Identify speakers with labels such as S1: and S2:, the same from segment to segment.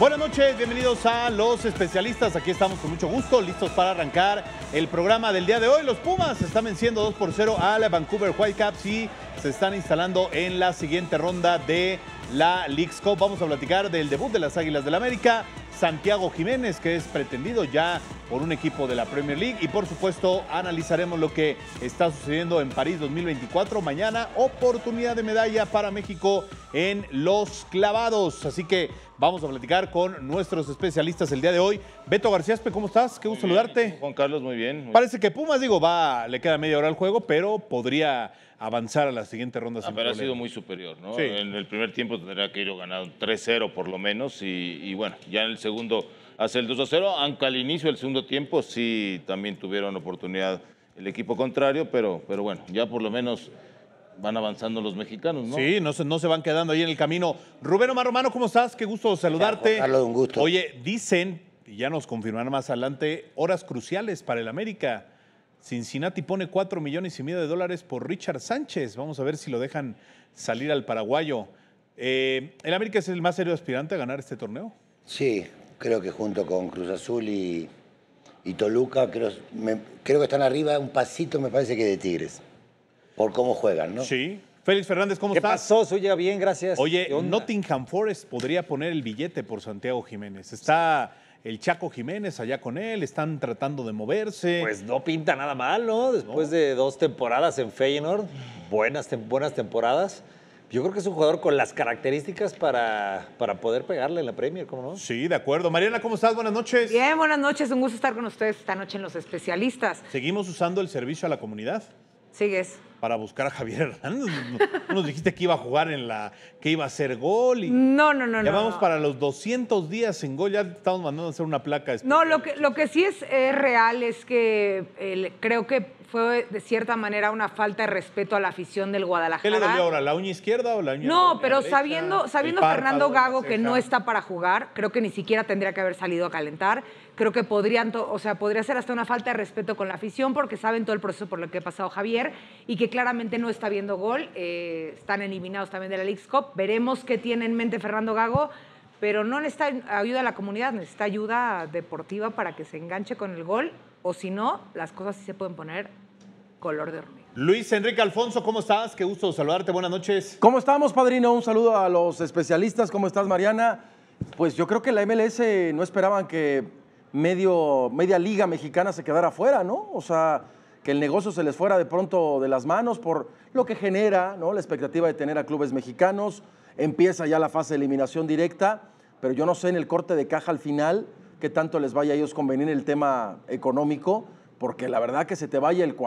S1: Buenas noches, bienvenidos a Los Especialistas. Aquí estamos con mucho gusto, listos para arrancar el programa del día de hoy. Los Pumas están venciendo 2-0 a la Vancouver Whitecaps y se están instalando en la siguiente ronda de la Leagues Cup. Vamos a platicar del debut de las Águilas del América, Santiago Jiménez, que es pretendido ya por un equipo de la Premier League, y por supuesto analizaremos lo que está sucediendo en París 2024. Mañana, oportunidad de medalla para México en los clavados. Así que vamos a platicar con nuestros especialistas el día de hoy. Beto García-Aspe, ¿cómo estás? Qué gusto saludarte.
S2: Juan Carlos, muy bien.
S1: Parece que Pumas, le queda media hora al juego, pero podría avanzar a la siguiente ronda sin
S2: Pero ha
S1: problema.
S2: sido muy superior, ¿no?
S1: Sí.
S2: En el primer tiempo tendría que ir ganado 3-0 por lo menos y bueno, ya en el segundo hace el 2-0, aunque al inicio del segundo tiempo sí también tuvieron oportunidad el equipo contrario, pero bueno, ya por lo menos van avanzando los mexicanos, ¿no?
S1: Sí, no se van quedando ahí en el camino. Rubén Omar Romano, ¿cómo estás? Qué gusto saludarte.
S3: Juan Carlos, un gusto.
S1: Oye, dicen, y ya nos confirmarán más adelante, horas cruciales para el América. Cincinnati pone $4,5 millones por Richard Sánchez. Vamos a ver si lo dejan salir al paraguayo. ¿El América es el más serio aspirante a ganar este torneo?
S3: Sí, creo que junto con Cruz Azul y Toluca, creo que están arriba un pasito, me parece que de Tigres, por cómo juegan, ¿no?
S1: Sí. Félix Fernández, ¿cómo
S4: ¿Qué
S1: estás?
S4: pasó? Suya bien, gracias.
S1: Oye, Nottingham Forest podría poner el billete por Santiago Jiménez. Está el Chaco Jiménez allá con él, están tratando de moverse.
S4: Pues no pinta nada mal, ¿no? Después de 2 temporadas en Feyenoord, buenas temporadas. Yo creo que es un jugador con las características para poder pegarle en la Premier, ¿cómo no?
S1: Sí, de acuerdo. Mariana, ¿cómo estás? Buenas noches.
S5: Bien, buenas noches. Un gusto estar con ustedes esta noche en Los Especialistas.
S1: ¿Seguimos usando el servicio a la comunidad
S5: ¿Sigues?
S1: para buscar a Javier Hernández? No nos dijiste que iba a jugar que iba a hacer gol.
S5: No.
S1: Ya vamos para los 200 días en gol, ya estamos mandando a hacer una placa especial.
S5: No, lo que sí es real es que creo que fue de cierta manera una falta de respeto a la afición del Guadalajara.
S1: ¿Qué le dolió ahora, la uña izquierda o la uña
S5: No, pero
S1: derecha?
S5: sabiendo
S1: El párpado,
S5: Fernando Gago
S1: la
S5: que
S1: ceja.
S5: no está para jugar, creo que ni siquiera tendría que haber salido a calentar. Creo que podría ser hasta una falta de respeto con la afición porque saben todo el proceso por lo que ha pasado Javier y que claramente no está viendo gol. Están eliminados también de la Leagues Cup. Veremos qué tiene en mente Fernando Gago, pero no necesita ayuda a la comunidad, necesita ayuda deportiva para que se enganche con el gol, o si no, las cosas sí se pueden poner color de hormiga.
S1: Luis Enrique Alfonso, ¿cómo estás? Qué gusto saludarte, buenas noches.
S6: ¿Cómo estamos, padrino? Un saludo a los especialistas. ¿Cómo estás, Mariana? Pues yo creo que la MLS no esperaban que media liga mexicana se quedara fuera, ¿no? O sea, que el negocio se les fuera de pronto de las manos por lo que genera, ¿no? La expectativa de tener a clubes mexicanos. Empieza ya la fase de eliminación directa, pero yo no sé en el corte de caja al final qué tanto les vaya a ellos convenir el tema económico, porque la verdad que se te vaya el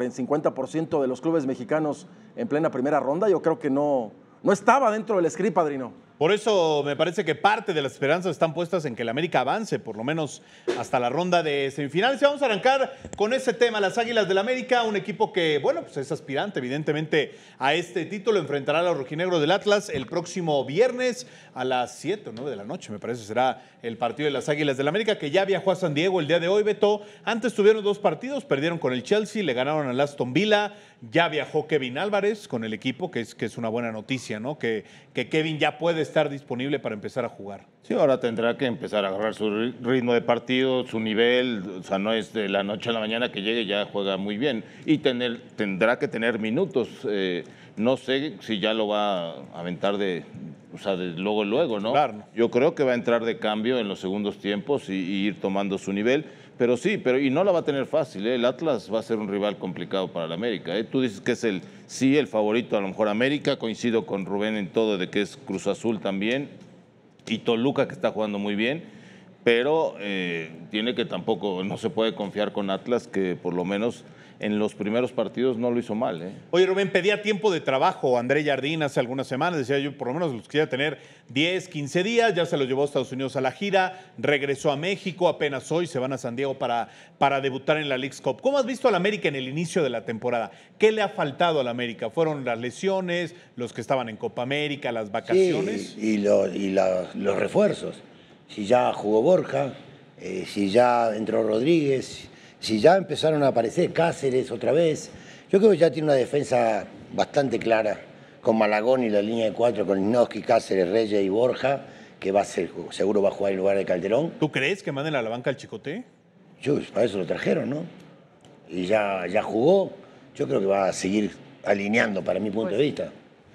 S6: 50% de los clubes mexicanos en plena primera ronda, yo creo que no estaba dentro del script, padrino.
S1: Por eso me parece que parte de las esperanzas están puestas en que el América avance, por lo menos hasta la ronda de semifinales. Y vamos a arrancar con ese tema, las Águilas del América, un equipo que, bueno, pues es aspirante evidentemente a este título. Enfrentará a los rojinegros del Atlas el próximo viernes a las 7 o 9 de la noche, me parece, será el partido de las Águilas del América, que ya viajó a San Diego el día de hoy, Beto. Antes tuvieron 2 partidos, perdieron con el Chelsea, le ganaron al Aston Villa. Ya viajó Kevin Álvarez con el equipo, que es una buena noticia, ¿no? Que Kevin ya puede estar disponible para empezar a jugar.
S2: Sí, ahora tendrá que empezar a agarrar su ritmo de partido, su nivel, o sea, no es de la noche a la mañana que llegue y ya juega muy bien. Y tendrá que tener minutos. No sé si ya lo va a aventar de luego, ¿no?
S1: Claro.
S2: Yo creo que va a entrar de cambio en los segundos tiempos y ir tomando su nivel. Pero sí, y no la va a tener fácil, ¿eh? El Atlas va a ser un rival complicado para el América, ¿eh? Tú dices que es el favorito, a lo mejor América, coincido con Rubén en todo de que es Cruz Azul también, y Toluca que está jugando muy bien, pero no se puede confiar con Atlas, que por lo menos en los primeros partidos no lo hizo mal, ¿eh?
S1: Oye, Rubén, pedía tiempo de trabajo André Jardín hace algunas semanas, decía yo, por lo menos los quería tener 10, 15 días, ya se los llevó a Estados Unidos a la gira, regresó a México, apenas hoy se van a San Diego para debutar en la Leagues Cup. ¿Cómo has visto al América en el inicio de la temporada? ¿Qué le ha faltado al América? ¿Fueron las lesiones, los que estaban en Copa América, las vacaciones?
S3: Sí, los refuerzos. Si ya jugó Borja, si ya entró Rodríguez, si ya empezaron a aparecer Cáceres otra vez. Yo creo que ya tiene una defensa bastante clara con Malagón y la línea de 4 con Inoski, Cáceres, Reyes y Borja, que seguro va a jugar en lugar de Calderón.
S1: ¿Tú crees que manden a la banca al Chicote?
S3: Para eso lo trajeron, ¿no? Y ya jugó. Yo creo que va a seguir alineando para mi punto de vista.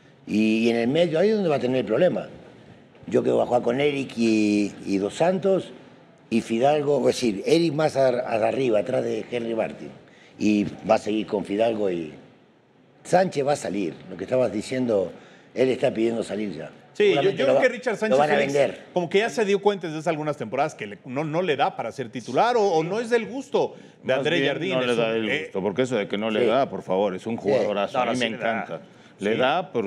S3: Y en el medio, ahí es donde va a tener el problema. Yo creo que va a jugar con Eric y Dos Santos y Fidalgo, es decir, Eric más arriba, atrás de Henry Martin. Y va a seguir con Fidalgo y Sánchez va a salir. Lo que estabas diciendo, él está pidiendo salir ya.
S1: Sí, yo creo que Richard Sánchez
S3: lo van a
S1: Félix,
S3: vender.
S1: como que ya se dio cuenta desde hace algunas temporadas que no le da para ser titular o no es del gusto de
S2: Más
S1: André
S2: bien,
S1: Jardín.
S2: no le da
S1: un-
S2: el gusto, porque eso de que no le da, por favor, es un jugadorazo.
S4: No, no,
S2: a mí
S4: sí
S2: me
S4: le da.
S2: encanta. Le da, pero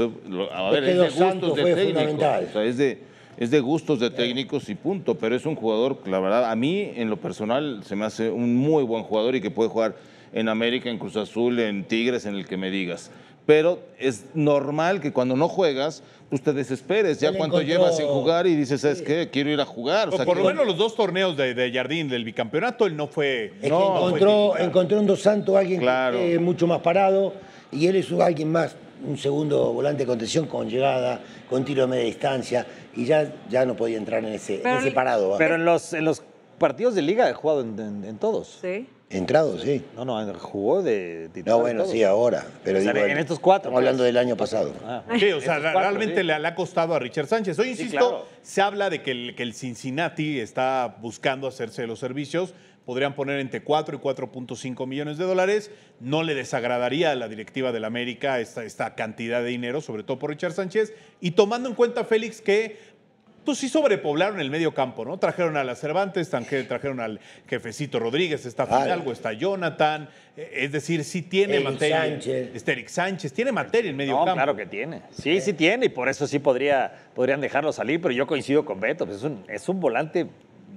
S2: a ver,
S3: que
S2: es
S3: Dos
S2: de
S3: Santos
S2: gustos de
S3: fue
S2: técnicos.
S3: fundamental.
S2: O sea, es de gustos de técnicos y punto. Pero es un jugador, la verdad, a mí en lo personal se me hace un muy buen jugador y que puede jugar en América, en Cruz Azul, en Tigres, en el que me digas. Pero es normal que cuando no juegas, pues te desesperes. Ya
S3: Él
S2: cuánto
S3: encontró-
S2: llevas sin jugar y dices, ¿sabes qué? Quiero ir a jugar. O sea,
S1: por lo
S2: quiero-
S1: menos los 2 torneos de Jardín del bicampeonato, él no fue.
S3: Es que
S1: no fue titular.
S3: encontró en Dos Santos alguien
S2: Claro.
S3: que esté mucho más parado y él es alguien más, un segundo volante de contención con llegada, con tiro de media distancia y ya no podía entrar en ese parado. ¿va?
S4: Pero en los partidos de liga he jugado en todos.
S5: Sí.
S3: Entrado, sí.
S4: No, jugó de titular.
S3: No, bueno,
S4: en todos.
S3: sí, ahora. Pero
S4: O sea,
S3: digo,
S4: en estos 4.
S3: Estamos hablando del año pasado.
S1: Sí, o sea,
S4: Estos 4,
S1: realmente
S4: sí.
S1: le ha costado a Richard Sánchez. Hoy, insisto,
S4: claro.
S1: se habla de que el Cincinnati está buscando hacerse de los servicios. Podrían poner entre 4 y 4.5 millones de dólares. No le desagradaría a la directiva del América esta cantidad de dinero, sobre todo por Richard Sánchez. Y tomando en cuenta, Félix, que pues sí sobrepoblaron el medio campo, ¿no? Trajeron a la Cervantes, trajeron al jefecito Rodríguez, está Fidalgo, está Jonathan. Es decir, sí tiene
S3: Eric
S1: materia.
S3: Sánchez.
S1: Está Eric Sánchez, tiene materia en medio
S4: No,
S1: campo.
S4: claro que tiene. Sí, sí tiene, y por eso sí podrían dejarlo salir, pero yo coincido con Beto. Pues es un volante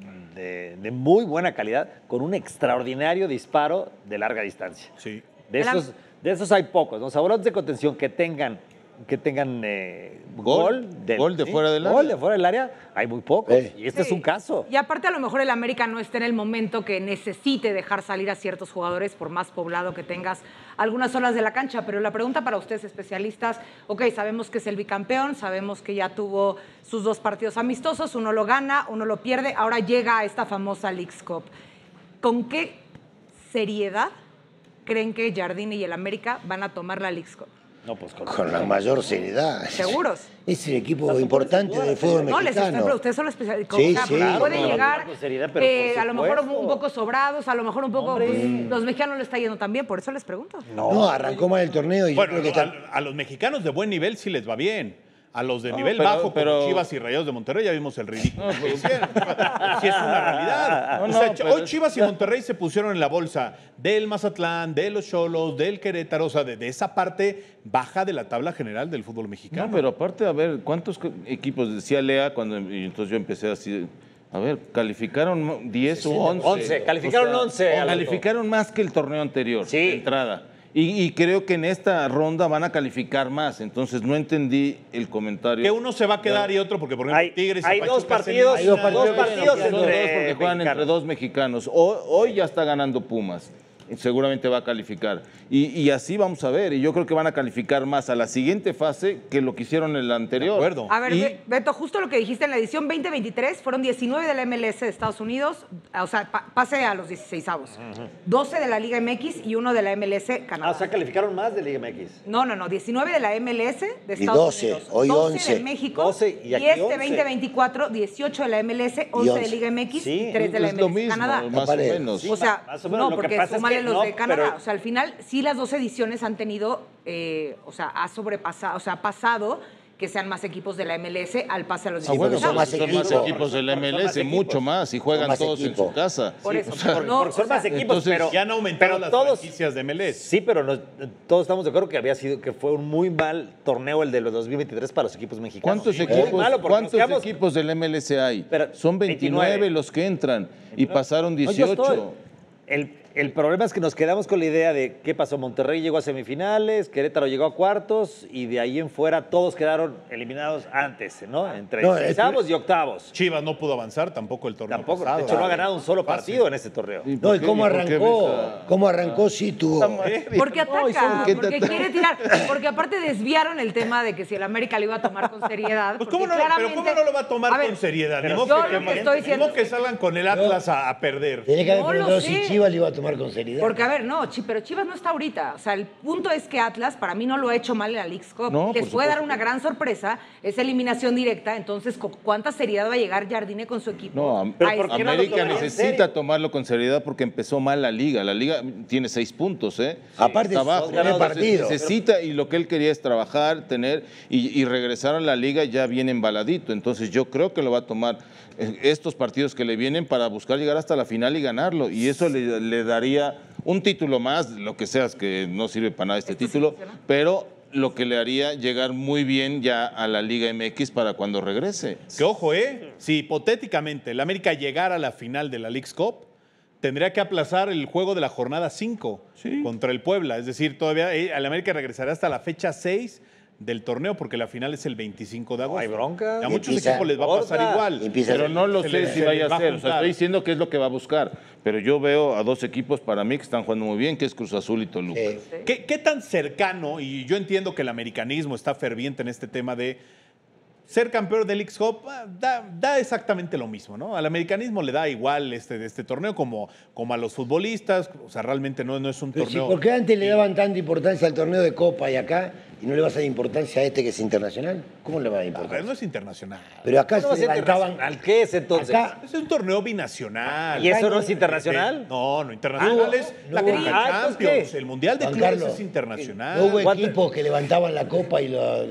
S4: de muy buena calidad, con un extraordinario disparo de larga distancia.
S1: Sí.
S4: De esos hay pocos, ¿no? O sea, volantes de contención que tengan
S2: Gol de fuera del área.
S4: Gol de fuera del área, hay muy pocos. Y este
S5: Sí.
S4: es un caso.
S5: Y aparte a lo mejor el América no está en el momento que necesite dejar salir a ciertos jugadores por más poblado que tengas algunas zonas de la cancha. Pero la pregunta para ustedes especialistas, ok, sabemos que es el bicampeón, sabemos que ya tuvo sus 2 partidos amistosos, uno lo gana, uno lo pierde, ahora llega a esta famosa Leagues Cup. ¿Con qué seriedad creen que Jardine y el América van a tomar la Leagues Cup?
S4: No, pues
S3: Con la mayor seriedad.
S5: ¿Seguros?
S3: Es el equipo importante del fútbol
S5: No, les
S3: mexicano.
S5: estoy, ustedes son los especialistas.
S3: Sí,
S5: O sea,
S3: sí.
S5: porque pueden
S3: No,
S5: llegar
S4: con seriedad, pero por
S5: a lo mejor
S4: supuesto.
S5: un poco sobrados, a lo mejor un poco. Pues, los mexicanos le está yendo tan bien, por eso les pregunto.
S3: No, arrancó mal el torneo y
S1: Bueno,
S3: yo creo que
S1: a los mexicanos de buen nivel sí les va bien. A los de nivel
S2: pero-
S1: bajo,
S2: pero-
S1: como Chivas y Rayados de Monterrey, ya vimos el ridículo. que hicieron. Sí, es una realidad.
S2: No,
S1: O sea,
S2: no, pero
S1: hoy Chivas y Monterrey se pusieron en la bolsa del Mazatlán, de los Xolos, del Querétaro, o sea, de esa parte baja de la tabla general del fútbol mexicano.
S2: No, pero aparte, a ver, ¿cuántos equipos? Decía Lea y entonces yo empecé así. A ver, calificaron 10 o 11.
S4: 11, calificaron 11, Alberto.
S2: Calificaron más que el torneo anterior,
S4: Sí.
S2: de entrada. Y creo que en esta ronda van a calificar más. Entonces no entendí el comentario.
S1: Que uno se va a quedar y otro, porque por ejemplo,
S4: Hay-
S1: Tigres y
S4: hay
S1: Pachuca
S4: dos
S1: se
S4: partidos,
S1: eliminan.
S3: hay dos partidos
S2: Son dos
S4: entre
S2: porque juegan
S4: mexicanos.
S2: entre 2 mexicanos. Hoy ya está ganando Pumas. Seguramente va a calificar. Y así vamos a ver. Y yo creo que van a calificar más a la siguiente fase que lo que hicieron en la anterior.
S1: De acuerdo.
S5: A ver,
S2: Y-
S5: Beto, justo lo que dijiste en la edición 2023, fueron 19 de la MLS de Estados Unidos, o sea, pase a los 16avos. 12 de la Liga MX y 1 de la MLS Canadá.
S4: Ah, o sea, calificaron más de Liga MX.
S5: No, 19 de la MLS de
S3: Y
S5: Estados
S3: 12,
S5: Unidos.
S3: hoy
S5: 12
S3: 11.
S5: de México.
S4: 12 y aquí
S5: este
S4: 11.
S5: 2024, 18 de la MLS, 11 de
S3: 11.
S5: Liga MX
S4: Sí,
S5: y 3 de la
S2: Es
S5: MLS
S2: lo mismo,
S5: Canadá.
S2: más o
S3: Parejo.
S2: menos.
S4: Sí,
S5: O sea,
S4: más o menos.
S5: no,
S4: Lo que
S5: porque
S4: pasa es
S5: súmale
S4: que
S5: los
S4: no,
S5: de Canadá.
S4: pero-
S5: O sea, al final, sí las 2 ediciones han tenido, o sea, ha sobrepasado, o sea, ha pasado que sean más equipos de la MLS al pase a los
S3: Sí, porque
S5: 16
S3: son más
S2: son más
S3: equipos.
S2: equipos del
S4: Son
S2: MLS,
S4: más equipos.
S2: mucho más, y juegan
S3: Son más
S2: todos en
S3: equipos.
S2: su casa.
S5: Por eso,
S4: Porque
S5: no,
S4: son
S5: o sea,
S4: más equipos,
S2: entonces,
S4: pero
S1: Ya han aumentado
S4: pero
S1: las
S4: todos,
S1: franquicias de MLS.
S4: Sí, pero todos estamos de acuerdo que fue un muy mal torneo el de los 2023 para los equipos mexicanos.
S2: ¿Cuántos
S4: Muy
S2: equipos,
S4: malo, porque
S2: ¿cuántos
S4: nos quedamos-
S2: equipos del MLS hay?
S4: Pero,
S2: Son 29
S4: 29
S2: los que entran y pasaron
S4: No, yo
S2: 18.
S4: estoy- El problema es que nos quedamos con la idea de qué pasó. Monterrey llegó a semifinales, Querétaro llegó a cuartos y de ahí en fuera todos quedaron eliminados antes, ¿no? Entre seisavos y octavos.
S1: Chivas no pudo avanzar tampoco el torneo
S4: Tampoco,
S1: pasado.
S4: de hecho no ha ganado un solo partido en este torneo.
S3: No, ¿y cómo arrancó? ¿Cómo arrancó? Sí tuvo.
S5: Porque ataca, porque quiere tirar. Porque aparte desviaron el tema de que si el América lo iba a tomar con seriedad.
S1: Pues ¿cómo no, pero ¿cómo no lo va a tomar con seriedad? Ni modo
S5: yo lo que estoy diciendo
S1: ni modo que salgan con el Atlas a perder.
S3: Tenía que haber
S5: No lo
S3: preguntado
S5: sé.
S3: si Chivas le iba a tomar con seriedad.
S5: Porque, a ver, no, pero Chivas no está ahorita. O sea, el punto es que Atlas, para mí, no lo ha hecho mal en la Leagues Cup.
S2: No,
S5: Les
S2: por
S5: puede dar
S2: supuesto.
S5: una gran sorpresa, esa eliminación directa. Entonces, ¿cuánta seriedad va a llegar Jardine con su equipo?
S2: No,
S4: Pero
S5: a
S4: ¿por
S5: este
S4: qué no lo
S2: América
S4: tomaron en
S2: necesita
S4: serio?
S2: tomarlo con seriedad porque empezó mal la liga. La liga tiene 6 puntos, ¿eh?
S3: Aparte,
S2: Está abajo.
S3: primer
S2: Entonces,
S3: partido.
S2: necesita, y lo que él quería es trabajar, tener y regresar a la liga ya bien embaladito. Entonces yo creo que lo va a tomar estos partidos que le vienen para buscar llegar hasta la final y ganarlo. Y eso le daría un título más, lo que sea, es que no sirve para nada este título, pero lo que le haría llegar muy bien ya a la Liga MX para cuando regrese.
S1: Que ojo, si hipotéticamente el América llegara a la final de la Leagues Cup, tendría que aplazar el juego de la jornada 5 contra el Puebla. Es decir, todavía el América regresará hasta la fecha 6 del torneo porque la final es el 25 de agosto.
S4: hay bronca.
S1: A muchos
S3: Empieza-
S1: equipos les va a pasar igual.
S3: Empieza-
S2: Pero no lo
S1: Se
S2: sé
S1: le-
S2: si
S1: se
S2: vaya
S1: les va
S2: a
S1: a
S2: ser. O sea,
S1: juntar.
S2: estoy diciendo que es lo que va a buscar. Pero yo veo a 2 equipos para mí que están jugando muy bien, que es Cruz Azul y Toluca.
S1: ¿Qué tan cercano, y yo entiendo que el americanismo está ferviente en este tema de ser campeón de Leagues Cup, da exactamente lo mismo, ¿no? Al americanismo le da igual este torneo como a los futbolistas, o sea, realmente no es un
S3: Pero sí,
S1: torneo.
S3: ¿por qué antes le daban tanta importancia al torneo de Copa y acá y no le vas a dar importancia a este que es internacional? ¿Cómo le va a dar
S1: A ver,
S3: importancia?
S1: no es internacional.
S3: Pero acá
S4: ¿No va a
S3: se
S4: ser
S3: levantaban.
S4: internacional? ¿Qué es entonces?
S3: Acá,
S1: Es un torneo binacional.
S4: ¿Y eso no es internacional?
S1: No, internacional es la
S3: no.
S1: Conca
S4: Ah, ¿entonces
S1: Champions.
S4: qué?
S1: El Mundial de
S3: Juan
S1: Clubes
S3: Carlos,
S1: es internacional.
S3: no hubo
S4: ¿Cuánto?
S3: equipos que levantaban la Copa y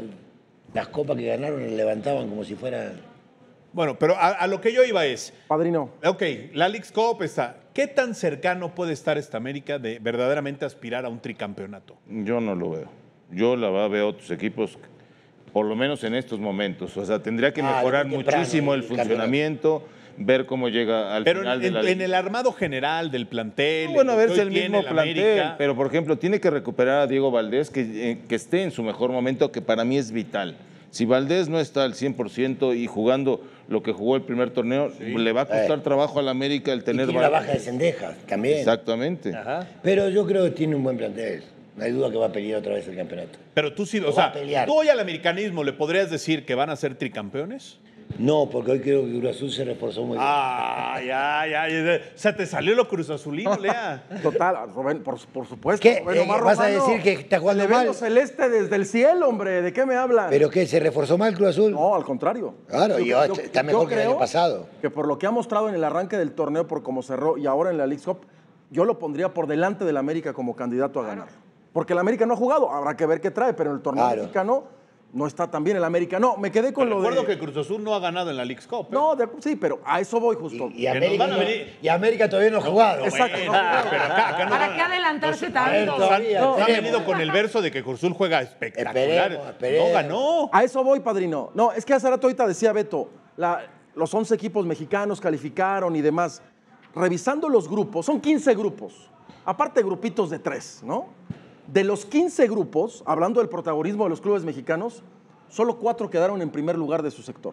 S3: las copas que ganaron las levantaban como si fuera.
S1: Bueno, pero a lo que yo iba es,
S6: Padrino.
S1: ok, la Leagues Cup está. ¿Qué tan cercano puede estar esta América de verdaderamente aspirar a un tricampeonato?
S2: Yo no lo veo. Yo veo otros equipos, por lo menos en estos momentos. O sea, tendría que mejorar
S3: muy temprano,
S2: muchísimo el
S3: el campeonato.
S2: funcionamiento, ver cómo llega al
S1: Pero
S2: final de la
S1: en
S2: liga.
S1: el armado general del plantel.
S2: Bueno, a
S1: lo que
S2: ver si
S1: hoy
S2: el
S1: tiene
S2: mismo
S1: el
S2: plantel,
S1: América,
S2: pero por ejemplo, tiene que recuperar a Diego Valdés, que esté en su mejor momento, que para mí es vital. Si Valdés no está al 100% y jugando lo que jugó el primer torneo, le va a costar trabajo al América el
S3: Y
S2: tener
S3: tiene la baja de Cendejas también.
S2: Exactamente.
S4: Ajá.
S3: Pero yo creo que tiene un buen plantel. No hay duda que va a pelear otra vez el campeonato.
S1: Pero tú sí, o
S3: va a
S1: sea,
S3: pelear.
S1: tú hoy al americanismo le podrías decir que van a ser tricampeones.
S3: No, porque hoy creo que Cruz Azul se reforzó muy bien.
S1: Ah, ya. O sea, te salió lo Cruz Azulino, Lea.
S6: Total, Rubén, por supuesto.
S3: ¿Qué?
S6: Rubén Omar
S3: ¿Vas a
S6: Romano,
S3: decir que está jugando
S6: le ven
S3: mal?
S6: lo celeste desde el cielo, hombre. ¿De qué me hablan?
S3: ¿Pero qué? ¿Se reforzó mal Cruz Azul?
S6: No, al contrario.
S3: Claro, está mejor que el
S6: creo
S3: año pasado.
S6: Que por lo que ha mostrado en el arranque del torneo, por cómo cerró y ahora en la Leagues Cup, yo lo pondría por delante del América como candidato a ganar. Porque el América no ha jugado, habrá que ver qué trae, pero en el torneo
S3: Claro.
S6: mexicano no está tan bien el América. No, me quedé con lo
S1: Recuerdo
S6: de...
S1: que Cruz Azul no ha ganado en la Leagues Cup. ¿eh?
S6: No, sí, pero a eso voy justo.
S3: Y
S1: nos
S3: América,
S1: van a venir-
S3: y América todavía no ha jugado.
S6: Exacto.
S1: Bueno, pero acá no
S5: ¿Para
S1: van-
S5: qué adelantarse
S1: nos-
S5: tanto?
S3: todavía,
S1: nos han
S3: esperemos.
S1: venido con el verso de que Cruz Azul juega espectacular.
S3: Esperemos.
S1: No ganó.
S6: A eso voy, padrino. No, es que hace rato ahorita decía Beto, los 11 equipos mexicanos calificaron y demás. Revisando los grupos, son 15 grupos, aparte grupitos de 3, ¿no? De los 15 grupos, hablando del protagonismo de los clubes mexicanos, solo 4 quedaron en primer lugar de su sector.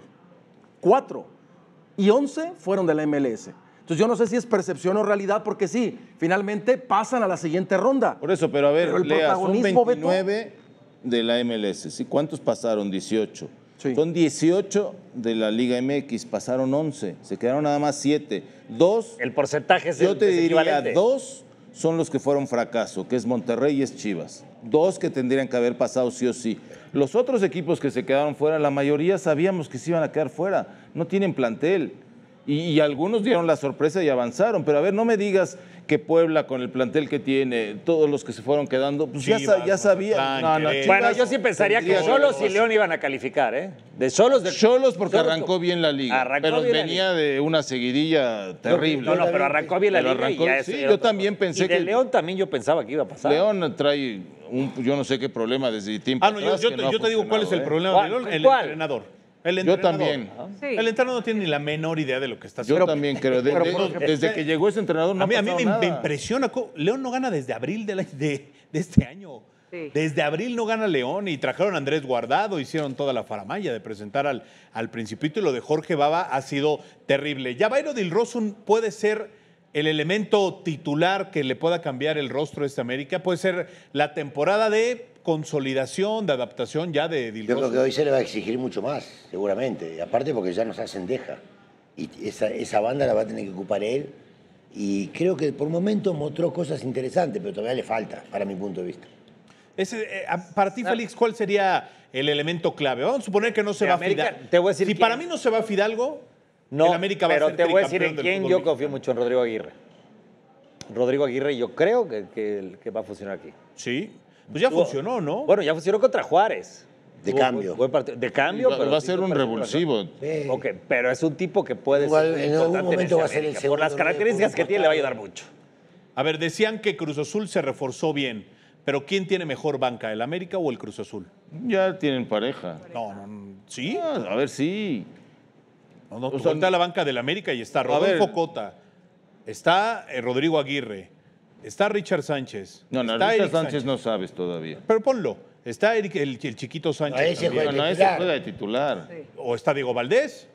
S6: 4. Y 11 fueron de la MLS. Entonces yo no sé si es percepción o realidad, porque sí, finalmente pasan a la siguiente ronda.
S2: Por eso, pero a ver,
S6: Pero el
S2: Lea, son
S6: protagonismo,
S2: 29 de la MLS. ¿Sí? ¿Cuántos pasaron? 18.
S6: Sí.
S2: Son 18 de la Liga MX, pasaron 11. Se quedaron nada más 7. 2,
S4: El porcentaje es
S2: yo te
S4: es
S2: diría,
S4: equivalente.
S2: 2 son los que fueron fracaso, que es Monterrey y es Chivas. 2 que tendrían que haber pasado sí o sí. Los otros equipos que se quedaron fuera, la mayoría sabíamos que se iban a quedar fuera. No tienen plantel. Y algunos dieron la sorpresa y avanzaron. Pero a ver, no me digas que Puebla, con el plantel que tiene, todos los que se fueron quedando, pues
S1: Chivas,
S2: ya sabía.
S1: Mazatlán, Querétaro.
S4: Bueno, yo sí pensaría que
S2: tendría-
S4: Xolos y León iban a calificar, ¿eh? De Xolos
S2: porque
S4: Xolos
S2: arrancó bien la liga.
S4: Arrancó
S2: pero
S4: bien la
S2: venía de una seguidilla terrible.
S4: No, pero arrancó bien la
S2: Pero
S4: liga. y
S2: arrancó-
S4: ya es-
S2: sí,
S4: era
S2: yo
S4: otra
S2: también
S4: cosa.
S2: pensé
S4: y de
S2: que-
S4: León también yo pensaba que iba a pasar.
S2: León trae yo no sé qué problema desde tiempo
S1: Ah, no,
S2: atrás
S1: yo
S2: que no ha
S1: te digo cuál es el
S2: funcionado,
S1: problema
S4: ¿Cuál?
S1: de León, el
S4: ¿Cuál?
S1: entrenador. El
S2: Yo
S1: entrenador.
S2: también.
S5: Sí.
S1: El entrenador no tiene ni la menor idea de lo que está
S2: Yo
S1: haciendo.
S2: también creo. Desde que llegó ese entrenador no
S1: a mí
S2: ha pasado
S1: me
S2: nada.
S1: impresiona. León no gana desde abril de este año.
S5: Sí.
S1: Desde abril no gana León y trajeron a Andrés Guardado, hicieron toda la faramalla de presentar al Principito y lo de Jorge Baba ha sido terrible. Ya Bayro Dilrosun puede ser el elemento titular que le pueda cambiar el rostro de esta América, puede ser la temporada de consolidación, de adaptación ya de
S3: Yo creo
S1: Dilrosun.
S3: que hoy se le va a exigir mucho más, seguramente. Y aparte porque ya nos hacen deja. Y esa banda la va a tener que ocupar él. Y creo que por momentos mostró cosas interesantes, pero todavía le falta, para mi punto de vista.
S1: Para ti, Félix, ¿cuál sería el elemento clave? Vamos a suponer que no se
S4: De
S1: va
S4: América,
S1: Fidalgo.
S4: te voy a decir
S1: si
S4: quién.
S1: para mí no se va Fidalgo,
S4: No,
S1: el América va a
S4: pero
S1: ser
S4: te voy a decir en
S1: tricampeón del
S4: quién
S1: fútbol
S4: yo
S1: mexicano.
S4: confío mucho, en Rodrigo Aguirre. Rodrigo Aguirre yo creo que va a funcionar aquí.
S1: Sí, pues ya funcionó, ¿no?
S4: Bueno, ya funcionó contra Juárez.
S3: De
S4: Tuvo
S3: cambio.
S4: buen partido. De cambio,
S2: Va,
S4: pero
S2: va a
S4: sí
S2: ser
S4: tuvo
S2: un
S4: partido.
S2: revulsivo.
S3: Sí.
S4: Ok, pero es un tipo que puede
S3: Igual,
S4: ser muy
S3: en algún
S4: importante
S3: momento
S4: este
S3: va a ser el
S4: América. Por
S3: segundo
S4: las
S3: rey,
S4: características
S3: por
S4: que
S3: un
S4: tiene, le va a
S3: costado.
S4: ayudar mucho.
S1: A ver, decían que Cruz Azul se reforzó bien, pero ¿quién tiene mejor banca, el América o el Cruz Azul?
S2: Ya tienen pareja.
S1: No, ¿sí?
S2: A ver, sí.
S1: No, tú
S2: O sea,
S1: voltea la banca del América y está
S2: ver.
S1: Rodolfo Cota, está Rodrigo Aguirre, está Richard Sánchez.
S2: No,
S1: está
S2: Richard
S1: Eric
S2: Sánchez no sabes todavía.
S1: Pero ponlo, está Eric, el chiquito Sánchez.
S3: A ese
S1: también.
S3: juega
S2: No, ese
S3: titular.
S2: juega de titular.
S1: O está Diego Valdés.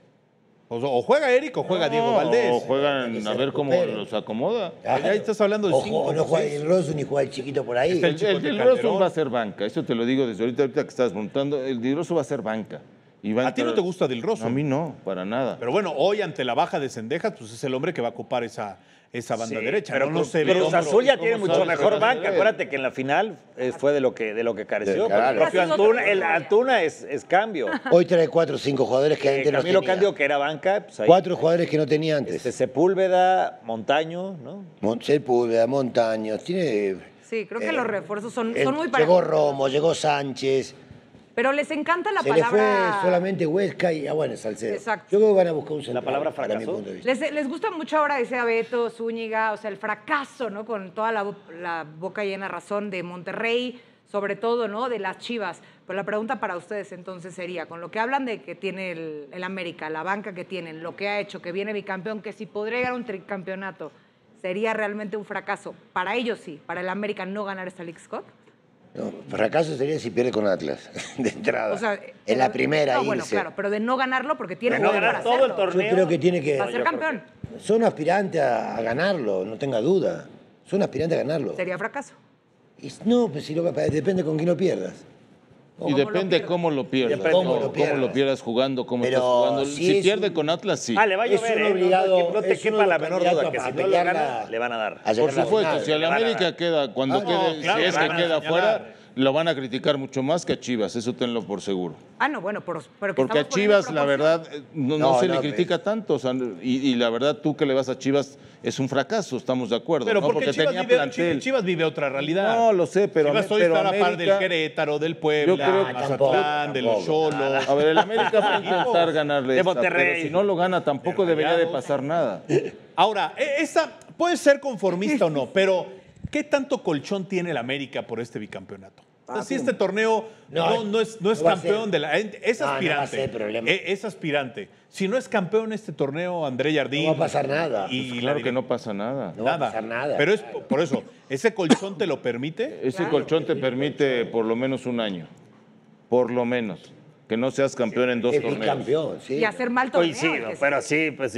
S1: O juega Eric o juega Diego Valdés.
S2: O juegan
S3: Que se
S2: a ver cómo
S3: recupere.
S2: los acomoda.
S1: Ahí estás hablando de
S3: Ojo,
S1: 5.
S3: no juega el Rosso ni juega el chiquito por ahí.
S1: Está el
S2: El
S1: Chicote
S2: del
S1: Calderón.
S2: Rosso va a ser banca, eso te lo digo desde ahorita que estás montando. El del Rosso va a ser banca. Y va
S1: ¿A ti no
S2: entrar-
S1: te gusta Del Rosso?
S2: A mí no, para nada.
S1: Pero bueno, hoy ante la baja de Cendejas, pues es el hombre que va a ocupar esa banda
S4: Sí,
S1: derecha.
S4: Pero
S1: no
S4: Cruz,
S1: se ve
S4: Cruz
S1: cómo-
S4: Azul ya
S2: cómo
S4: tiene mucho
S2: sabes
S4: mejor
S2: que va a
S4: banca.
S2: ser?
S4: Acuérdate que en la final fue de lo que careció.
S3: Claro.
S4: El propio
S5: Ese es otro
S4: Antuna,
S5: problema.
S4: Antuna es cambio.
S3: Hoy trae 4 o 5 jugadores que antes no
S4: Camilo
S3: tenía.
S4: Candio, que era banca, pues ahí.
S3: 4 jugadores que no tenía antes.
S4: Sepúlveda, Montaño, ¿no?
S3: Sepúlveda, Montaños, tiene...
S5: Sí, creo que los refuerzos son muy
S3: Llegó
S5: parejos.
S3: Romo, llegó Sánchez.
S5: Pero les encanta la
S3: Se le
S5: palabra.
S3: fue solamente Huesca y, bueno, Salcedo.
S5: Exacto.
S3: Yo creo que van a buscar un central,
S4: palabra
S3: para mi
S4: fracaso.
S3: punto de vista.
S5: Les gusta mucho ahora, decía Beto, Zúñiga, o sea, el fracaso, ¿no? Con toda la boca llena de razón de Monterrey, sobre todo, ¿no? De las Chivas. Pero la pregunta para ustedes entonces sería, con lo que hablan de que tiene el América, la banca que tienen, lo que ha hecho, que viene bicampeón, que si podría llegar a un tricampeonato, ¿sería realmente un fracaso? Para ellos sí, para el América no ganar esta Leagues Cup.
S3: No, fracaso sería si pierde con Atlas, de entrada.
S5: O sea,
S3: en la primera
S5: no,
S3: irse.
S5: bueno, claro, pero de no ganarlo porque tiene
S4: De no
S5: poder
S4: ganar
S5: para
S4: todo el
S5: hacerlo.
S4: torneo.
S3: Yo creo que tiene que...
S5: Va a ser campeón.
S3: Son aspirantes a ganarlo, no tenga duda. Son aspirantes a ganarlo.
S5: Sería fracaso.
S3: No, pues si depende con quién lo pierdas.
S2: Y depende cómo lo pierdas.
S3: Depende cómo lo
S2: Cómo
S3: pierdas.
S2: lo pierdas jugando, cómo
S3: Pero
S2: estás jugando.
S3: si
S2: Si
S3: es
S2: pierde
S3: un-
S2: con Atlas, sí.
S4: Le va a
S3: Es
S4: llover,
S3: un
S4: ¿eh?
S3: obligado-
S4: No te
S3: es
S4: quepa
S3: un
S4: la menor
S3: candidato
S4: duda que
S3: a
S4: si no lo
S3: pelear
S4: gana,
S3: la-
S4: le van a dar.
S3: a llegar
S2: Por
S3: a la
S2: supuesto,
S3: final.
S2: si al
S4: Le van a
S2: América
S4: dar.
S2: queda, cuando quede,
S1: claro,
S2: si es
S1: le
S2: que
S1: van a
S2: queda
S1: señalar.
S2: fuera, lo van a criticar mucho más que a Chivas, eso tenlo por seguro.
S5: Ah, no, bueno, pero que
S2: Porque
S5: estamos
S2: a
S5: poniendo
S2: Chivas, la
S5: proporción.
S2: verdad, no
S3: No,
S2: se
S3: no,
S2: le
S3: pero-
S2: critica tanto. O sea, y la verdad, tú que le vas a Chivas es un fracaso, estamos de acuerdo.
S1: Pero
S2: ¿no?
S1: porque Chivas vive otra realidad.
S2: No, lo sé, pero
S1: Chivas hoy
S2: pero
S1: está a la par del
S2: América-
S1: Querétaro, del Puebla,
S2: Yo creo que
S1: Mazatlán, del
S3: tampoco.
S1: Cholos.
S2: A ver, el América va a intentar ganarle
S4: De
S2: esta,
S4: Monterrey.
S2: pero si no lo gana tampoco
S1: De
S2: debería de
S1: Rayados.
S2: pasar nada.
S1: Ahora, esta puede ser conformista o no, pero ¿qué tanto colchón tiene el América por este bicampeonato? O sea, si este torneo no es
S3: no va a
S1: campeón
S3: ser.
S1: de la... Es
S3: No, no va a
S1: aspirante.
S3: ser problema.
S1: Es aspirante. Si no es campeón este torneo, André Jardín...
S3: No va a pasar nada.
S1: Y
S2: Pues
S1: la
S2: claro que
S1: direct-
S2: no pasa nada.
S3: No va a pasar nada.
S1: Pero es por eso, ¿ese colchón te lo permite?
S2: Ese colchón te permite por lo menos un año. Por lo menos. Que no seas campeón en dos
S3: Es
S2: torneos.
S3: bicampeón, sí.
S5: Y hacer mal torneo.
S4: Coincido,
S5: que
S4: pero sí, pues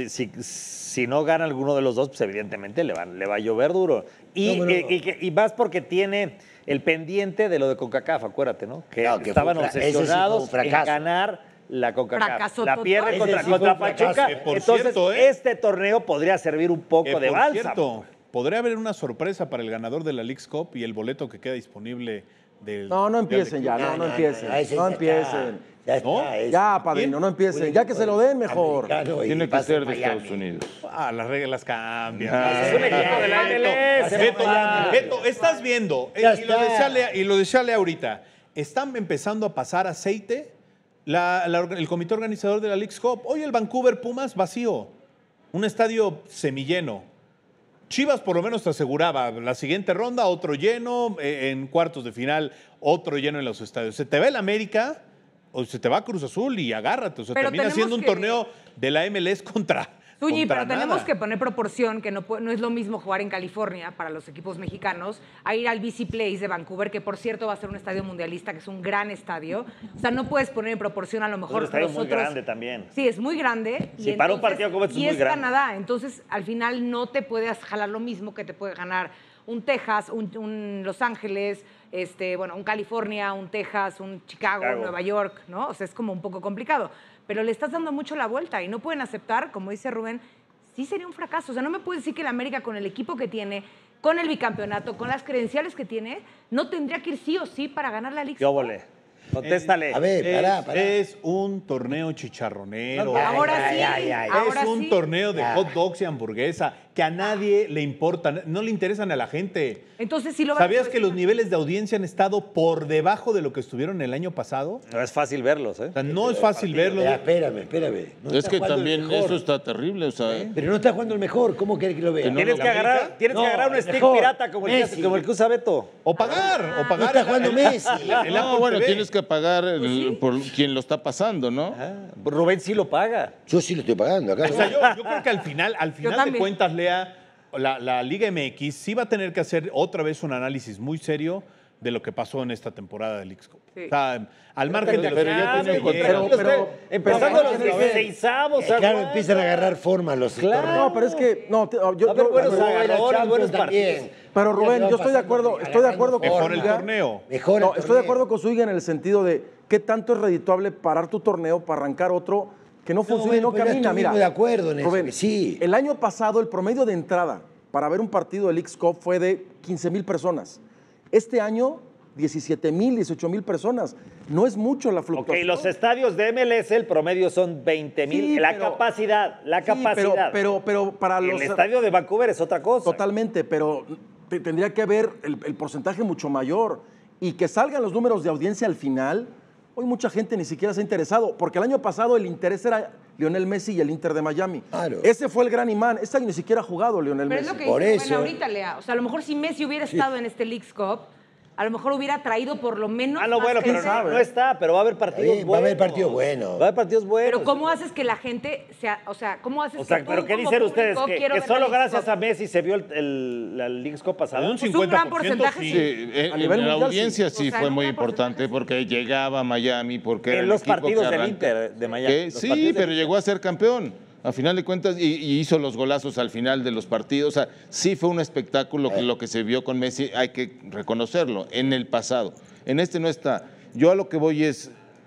S4: si no gana alguno de los dos, pues evidentemente le va a llover duro. Y,
S3: No, pero-
S4: y más porque tiene el pendiente de lo de CONCACAF, acuérdate, ¿no? Que
S3: Claro, que
S4: estaban
S3: fue ese sí fue un
S4: obsesionados en
S3: fracaso.
S4: ganar la CONCACAF.
S5: Fracaso
S4: La pierde
S5: total.
S4: contra,
S3: Ese sí fue
S4: contra
S3: un fracaso.
S4: Pachuca.
S1: Que por
S4: Entonces,
S1: cierto,
S4: este torneo podría servir un poco de
S1: por
S4: bálsamo.
S1: cierto, podría haber una sorpresa para el ganador de la Leagues Cup y el boleto que queda disponible del...
S6: No empiecen ya, no empiecen.
S3: ese
S6: No
S3: ya
S6: empiecen.
S3: Ya está,
S1: ¿No?
S3: ese.
S6: Ya, padrino, no empiecen. Ya que se lo den mejor.
S3: Americano y
S2: Tiene que
S3: pasa
S2: ser de
S3: Miami.
S2: Estados Unidos.
S1: Ah, las reglas cambian.
S4: Es un equipo de la MLS.
S1: Beto,
S4: papá.
S1: Beto, estás viendo,
S3: Ya
S1: y lo decía Lea ahorita, están empezando a pasar aceite el comité organizador de la Leagues Cup. Hoy el Vancouver Pumas vacío, un estadio semilleno. Chivas por lo menos te aseguraba la siguiente ronda, otro lleno, en cuartos de final, otro lleno en los estadios. Se te ve el América o se te va a Cruz Azul y agárrate. O sea,
S5: Pero
S1: termina siendo un
S5: tenemos
S1: torneo de la MLS contra
S5: Zúñiga, pero
S1: nada.
S5: tenemos que poner proporción que no es lo mismo jugar en California para los equipos mexicanos a ir al BC Place de Vancouver, que por cierto va a ser un estadio mundialista, que es un gran estadio. O sea, no puedes poner en proporción a lo mejor
S4: un estadio
S5: los
S4: muy
S5: otros.
S4: grande también.
S5: Sí, es muy grande.
S4: Sí, para un partido como este es
S5: y
S4: muy grande.
S5: Canadá, entonces al final no te puedes jalar lo mismo que te puede ganar un Texas, un Los Ángeles, bueno, un California, un Texas, un Chicago, Nueva York, ¿no? O sea, es como un poco complicado. Pero le estás dando mucho la vuelta y no pueden aceptar, como dice Rubén, sí sería un fracaso. O sea, no me puedes decir que el América, con el equipo que tiene, con el bicampeonato, con las credenciales que tiene, no tendría que ir sí o sí para ganar la Liga.
S4: ¿Qué óvole? Contéstale.
S3: A ver, pará.
S1: Es un torneo chicharronero.
S5: Ahora sí, ahora
S1: Es un
S5: sí.
S1: torneo de hot dogs y hamburguesa que a nadie le importa, no le interesan a la gente.
S5: Entonces sí lo van a
S1: ¿Sabías que los
S5: subestimar.
S1: niveles de audiencia han estado por debajo de lo que estuvieron el año pasado?
S4: No es fácil verlos, ¿eh?
S1: O sea, no es fácil verlo.
S3: Ya, espérame. No
S2: Es
S3: está
S2: que
S3: jugando el
S2: también
S3: mejor.
S2: eso está terrible, o sea,
S3: Pero no está jugando el mejor, ¿cómo querés que lo vea?
S2: Que no
S4: Tienes
S2: lo-
S4: que agarrar, tienes que
S3: No,
S4: agarrar un
S3: el
S4: stick
S3: mejor.
S4: pirata como el
S3: Messi.
S4: que usa Beto.
S1: O pagar.
S3: No está jugando Messi.
S1: El
S2: no,
S1: Apple
S2: bueno,
S1: TV.
S2: tienes que pagar por quien lo está pasando, ¿no?
S4: Rubén sí lo paga.
S3: Yo sí lo estoy pagando acá.
S1: O sea, yo creo que al final de
S5: también.
S1: cuentas, Lea, la Liga MX sí va a tener que hacer otra vez un análisis muy serio de lo que pasó en esta temporada del X-Cup.
S5: Sí.
S1: O sea, al margen de los
S2: pero ya tiene un
S1: pero-
S2: contrato.
S4: Empezando los
S6: pero-
S4: 16avos.
S3: Claro, empiezan a agarrar forma los torneos.
S6: No, pero es que. No, yo,
S4: Va a haber buenos
S6: pero-
S4: agarrones, buenos partidos.
S6: Pero Rubén, yo estoy de acuerdo con
S1: mejor el
S6: Zúñiga.
S1: torneo.
S3: Mejor
S6: No, estoy de acuerdo con Zúñiga en el sentido de qué tanto es redituable parar tu torneo para arrancar otro que no funciona y no
S3: bueno, pero ya
S6: camina.
S3: estuvimos
S6: Mira,
S3: de acuerdo en eso,
S6: Rubén,
S3: que sí.
S6: el año pasado el promedio de entrada para ver un partido del X-Cup fue de 15,000 personas. Este año, 17,000, 18,000 personas. No es mucho la
S4: Ok,
S6: fluctuación.
S4: los estadios de MLS, el promedio son 20,000.
S6: Sí,
S4: La
S6: pero-
S4: capacidad, la
S6: Sí,
S4: capacidad.
S6: pero para los...
S4: El estadio de Vancouver es otra cosa.
S6: Totalmente, pero tendría que haber el porcentaje mucho mayor y que salgan los números de audiencia al final. Hoy mucha gente ni siquiera se ha interesado, porque el año pasado el interés era Lionel Messi y el Inter de Miami.
S3: Claro.
S6: Ese fue el gran imán. Este año ni siquiera ha jugado Lionel
S5: Pero es
S6: Messi.
S5: lo que
S3: Por
S5: dice
S3: eso.
S5: Rubén ahorita, Lea. O sea, a lo mejor si Messi hubiera estado en este Leagues Cup, a lo mejor hubiera traído por lo menos
S4: Ah, no,
S5: más
S4: bueno, pero
S5: gente.
S4: no está, pero va a haber partidos
S3: bien,
S4: buenos.
S3: va a haber partidos buenos.
S4: Va a haber partidos buenos.
S5: Pero ¿cómo haces que la gente sea, o sea, cómo haces
S4: O sea,
S5: que tú
S4: ¿pero qué
S5: como
S4: dicen ustedes?
S5: público quiero
S4: Que
S5: ver
S4: solo
S5: la Leagues
S4: gracias
S5: Cup?
S4: a Messi se vio la Leagues Cup pasada.
S1: Un
S5: Pues un gran
S1: 50%
S5: porcentaje,
S1: sí.
S5: sí.
S2: En
S6: nivel
S2: la
S6: mundial,
S2: audiencia
S5: sí.
S2: sí
S5: O sea,
S2: fue
S5: en
S2: muy
S5: un
S2: importante
S5: porcentaje,
S2: porque llegaba a Miami, porque era
S4: En
S2: el
S4: los
S2: equipo
S4: partidos
S2: que
S4: del
S2: arranca.
S4: Inter de Miami.
S2: Que
S4: Los
S2: sí,
S4: partidos del
S2: pero
S4: Inter.
S2: llegó a ser campeón. A final de cuentas, y hizo los golazos al final de los partidos. O sea, sí fue un espectáculo lo que se vio con Messi, hay que reconocerlo, en el pasado. En este no está. Yo a lo que voy es,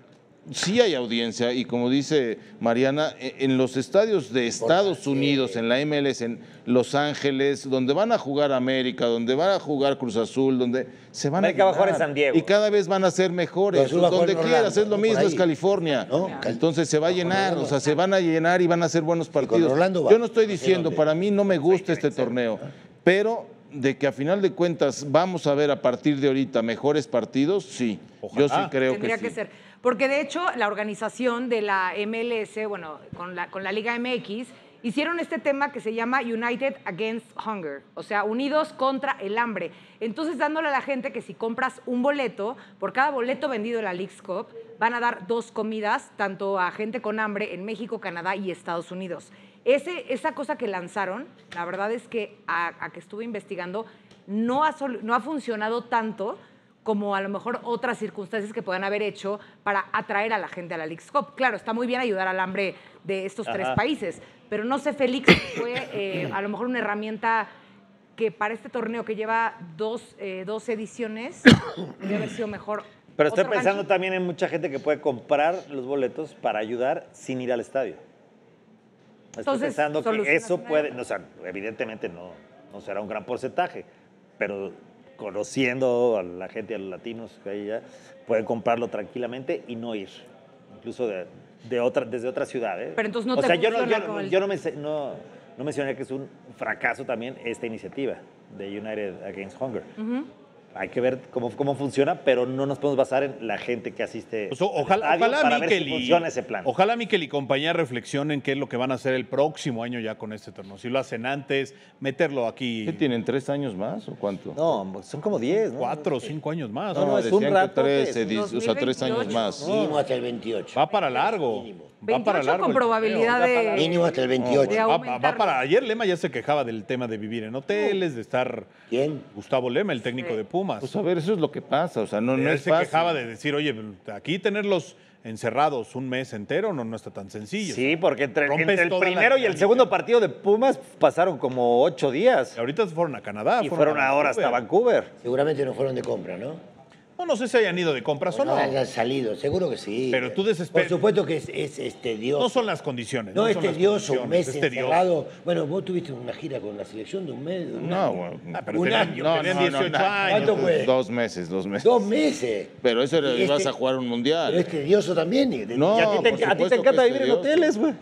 S2: sí hay audiencia, y como dice Mariana, en los estadios de Estados Unidos, en la MLS, en Los Ángeles, donde van a jugar América, donde van a jugar Cruz Azul, donde se van
S4: América va a jugar en
S2: llenar.
S4: San Diego.
S2: Y cada vez van a ser mejores,
S3: Cruz Azul va a jugar
S2: donde
S3: en
S2: quieras,
S3: Orlando,
S2: es lo
S3: ¿no?
S2: mismo,
S3: Por ahí.
S2: es California.
S3: ¿No?
S2: Entonces se va a llenar,
S3: Orlando.
S2: o sea, se van a llenar y van a ser buenos partidos.
S3: Orlando va.
S2: Yo no estoy diciendo, para mí no me gusta este torneo, pero de que a final de cuentas vamos a ver a partir de ahorita mejores partidos, sí.
S1: Ojalá.
S2: Yo sí creo
S5: Tendría
S2: que
S5: que
S2: sí.
S5: ser. Porque de hecho, la organización de la MLS, bueno, con la Liga MX, hicieron este tema que se llama United Against Hunger, o sea, unidos contra el hambre. Entonces, dándole a la gente que si compras un boleto, por cada boleto vendido en la Leagues Cup, van a dar 2 comidas, tanto a gente con hambre en México, Canadá y Estados Unidos. Esa cosa que lanzaron, la verdad es que a que estuve investigando, no ha funcionado tanto como a lo mejor otras circunstancias que puedan haber hecho para atraer a la gente a la Leagues Cup. Claro, está muy bien ayudar al hambre de estos 3 países, pero no sé, Félix, si fue a lo mejor una herramienta que para este torneo que lleva 2 ediciones, debe haber sido mejor.
S4: Pero estoy
S5: otro
S4: pensando
S5: gancho.
S4: también en mucha gente que puede comprar los boletos para ayudar sin ir al estadio. Estoy
S5: Entonces,
S4: pensando que
S5: solucionas
S4: eso
S5: una
S4: puede,
S5: época.
S4: o sea, evidentemente no será un gran porcentaje, pero conociendo a la gente, a los latinos que hay allá, pueden comprarlo tranquilamente y no ir, incluso desde otra ciudad. ¿eh?
S5: Pero entonces no
S4: o
S5: te
S4: sea, yo
S5: funciona con el-
S4: no mencioné que es un fracaso también esta iniciativa de United Against Hunger. hay que ver cómo funciona, pero no nos podemos basar en la gente que asiste
S1: Pues,
S4: al
S1: ojalá
S4: estadio para ver
S1: Mikel
S4: si funciona ese plan.
S1: Ojalá Mikel y compañía reflexionen qué es lo que van a hacer el próximo año ya con este torneo. Si lo hacen antes, meterlo aquí
S2: ¿Qué tienen, 3 años más o cuánto?
S4: No, son como 10, ¿no?
S1: 4 o 5 años más.
S4: No, es un
S2: decían que
S4: rato,
S2: 13,
S4: pues,
S2: o sea, 3 años más.
S3: Mínimo hasta el 28.
S1: Va para largo. Va para
S5: 28
S1: largo.
S5: con
S1: el
S5: probabilidad
S1: torneo.
S5: de...
S3: Mínimo hasta el 28.
S5: de
S1: Va
S5: aumentar.
S1: para. Ayer Lema ya se quejaba del tema de vivir en hoteles, de estar.
S3: ¿Quién?
S1: Gustavo Lema, el técnico de Pumas.
S2: Pues a ver, eso es lo que pasa, o sea, no
S1: Él
S2: es
S1: se
S2: fácil.
S1: quejaba de decir, oye, aquí tenerlos encerrados un mes entero no está tan sencillo.
S4: Sí, porque entre
S1: Rompes
S4: el
S1: toda la
S4: primero y el
S1: dinámica.
S4: segundo partido de Pumas pasaron como 8 días.
S1: Y ahorita se fueron a Canadá.
S4: Y fueron ahora hasta Vancouver.
S3: Seguramente no fueron de compra, ¿no?
S1: No sé si hayan ido de compras o
S3: No
S1: no.
S3: hayan salido, seguro que sí.
S1: Pero tú desesperas.
S3: Por supuesto que es tedioso.
S1: No son las condiciones.
S3: No, es
S1: son las
S3: tedioso, un
S1: condiciones,
S3: mes
S1: es tedioso.
S3: encerrado. Bueno, vos tuviste una gira con la selección de un mes. de un
S2: No,
S3: año.
S2: bueno.
S1: Ah, pero
S3: Un
S1: tenían,
S3: año.
S1: tenían 18 años.
S3: ¿Cuánto fue?
S2: 2 meses, 2 meses.
S3: 2 meses.
S2: Pero eso era,
S3: Y
S2: ibas a jugar un mundial.
S3: Pero es tedioso también.
S2: No,
S4: Y a ti
S2: por
S4: te
S2: supuesto
S4: encanta
S2: que es
S4: vivir en
S2: tedioso.
S4: hoteles, güey.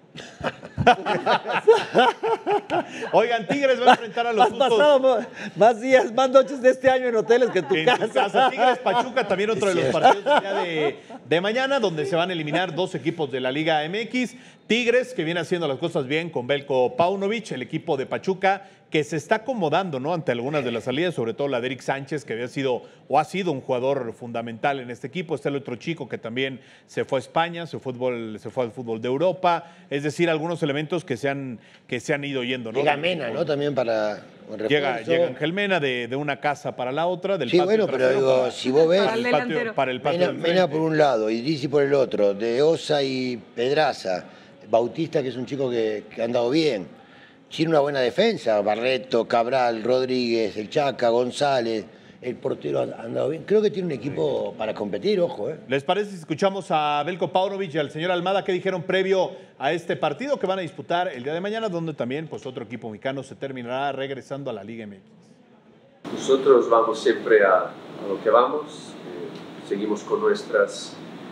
S1: Oigan, Tigres va a enfrentar a los
S4: Has pasado más días, más noches de este año en hoteles que en tu
S1: en
S4: casa.
S1: su casa. Tigres Pachuca, también otro de los partidos del día de mañana, donde se van a eliminar 2 equipos de la Liga MX. Tigres, que viene haciendo las cosas bien con Belko Paunovic, el equipo de Pachuca, que se está acomodando, ¿no?, ante algunas de las salidas, sobre todo la de Eric Sánchez, que había sido o ha sido un jugador fundamental en este equipo. Está el otro chico que también se fue a España, se fue al fútbol de Europa. Es decir, algunos elementos que se han ido yendo, ¿no?
S3: Llega Mena, ¿no? También para un refuerzo.
S1: Llega Ángel Mena de una casa para la otra, del
S3: Sí,
S1: patio
S3: bueno, pero
S1: trasero
S3: digo,
S1: para-
S3: si vos ves,
S5: Para el delantero.
S1: para el patio
S3: Mena,
S1: del
S3: Mena
S1: frente.
S3: por un lado, Idrisi por el otro, de Osa y Pedraza, Bautista, que es un chico que ha andado bien. Tiene una buena defensa, Barreto, Cabral, Rodríguez, el Chaca, González, el portero ha andado bien. Creo que tiene un equipo para competir, ojo, ¿eh?
S1: ¿Les parece si escuchamos a Belko Paunovic y al señor Almada qué dijeron previo a este partido que van a disputar el día de mañana, donde también pues, otro equipo mexicano se terminará regresando a la Liga MX?
S7: Nosotros vamos siempre a lo que vamos, seguimos con nuestras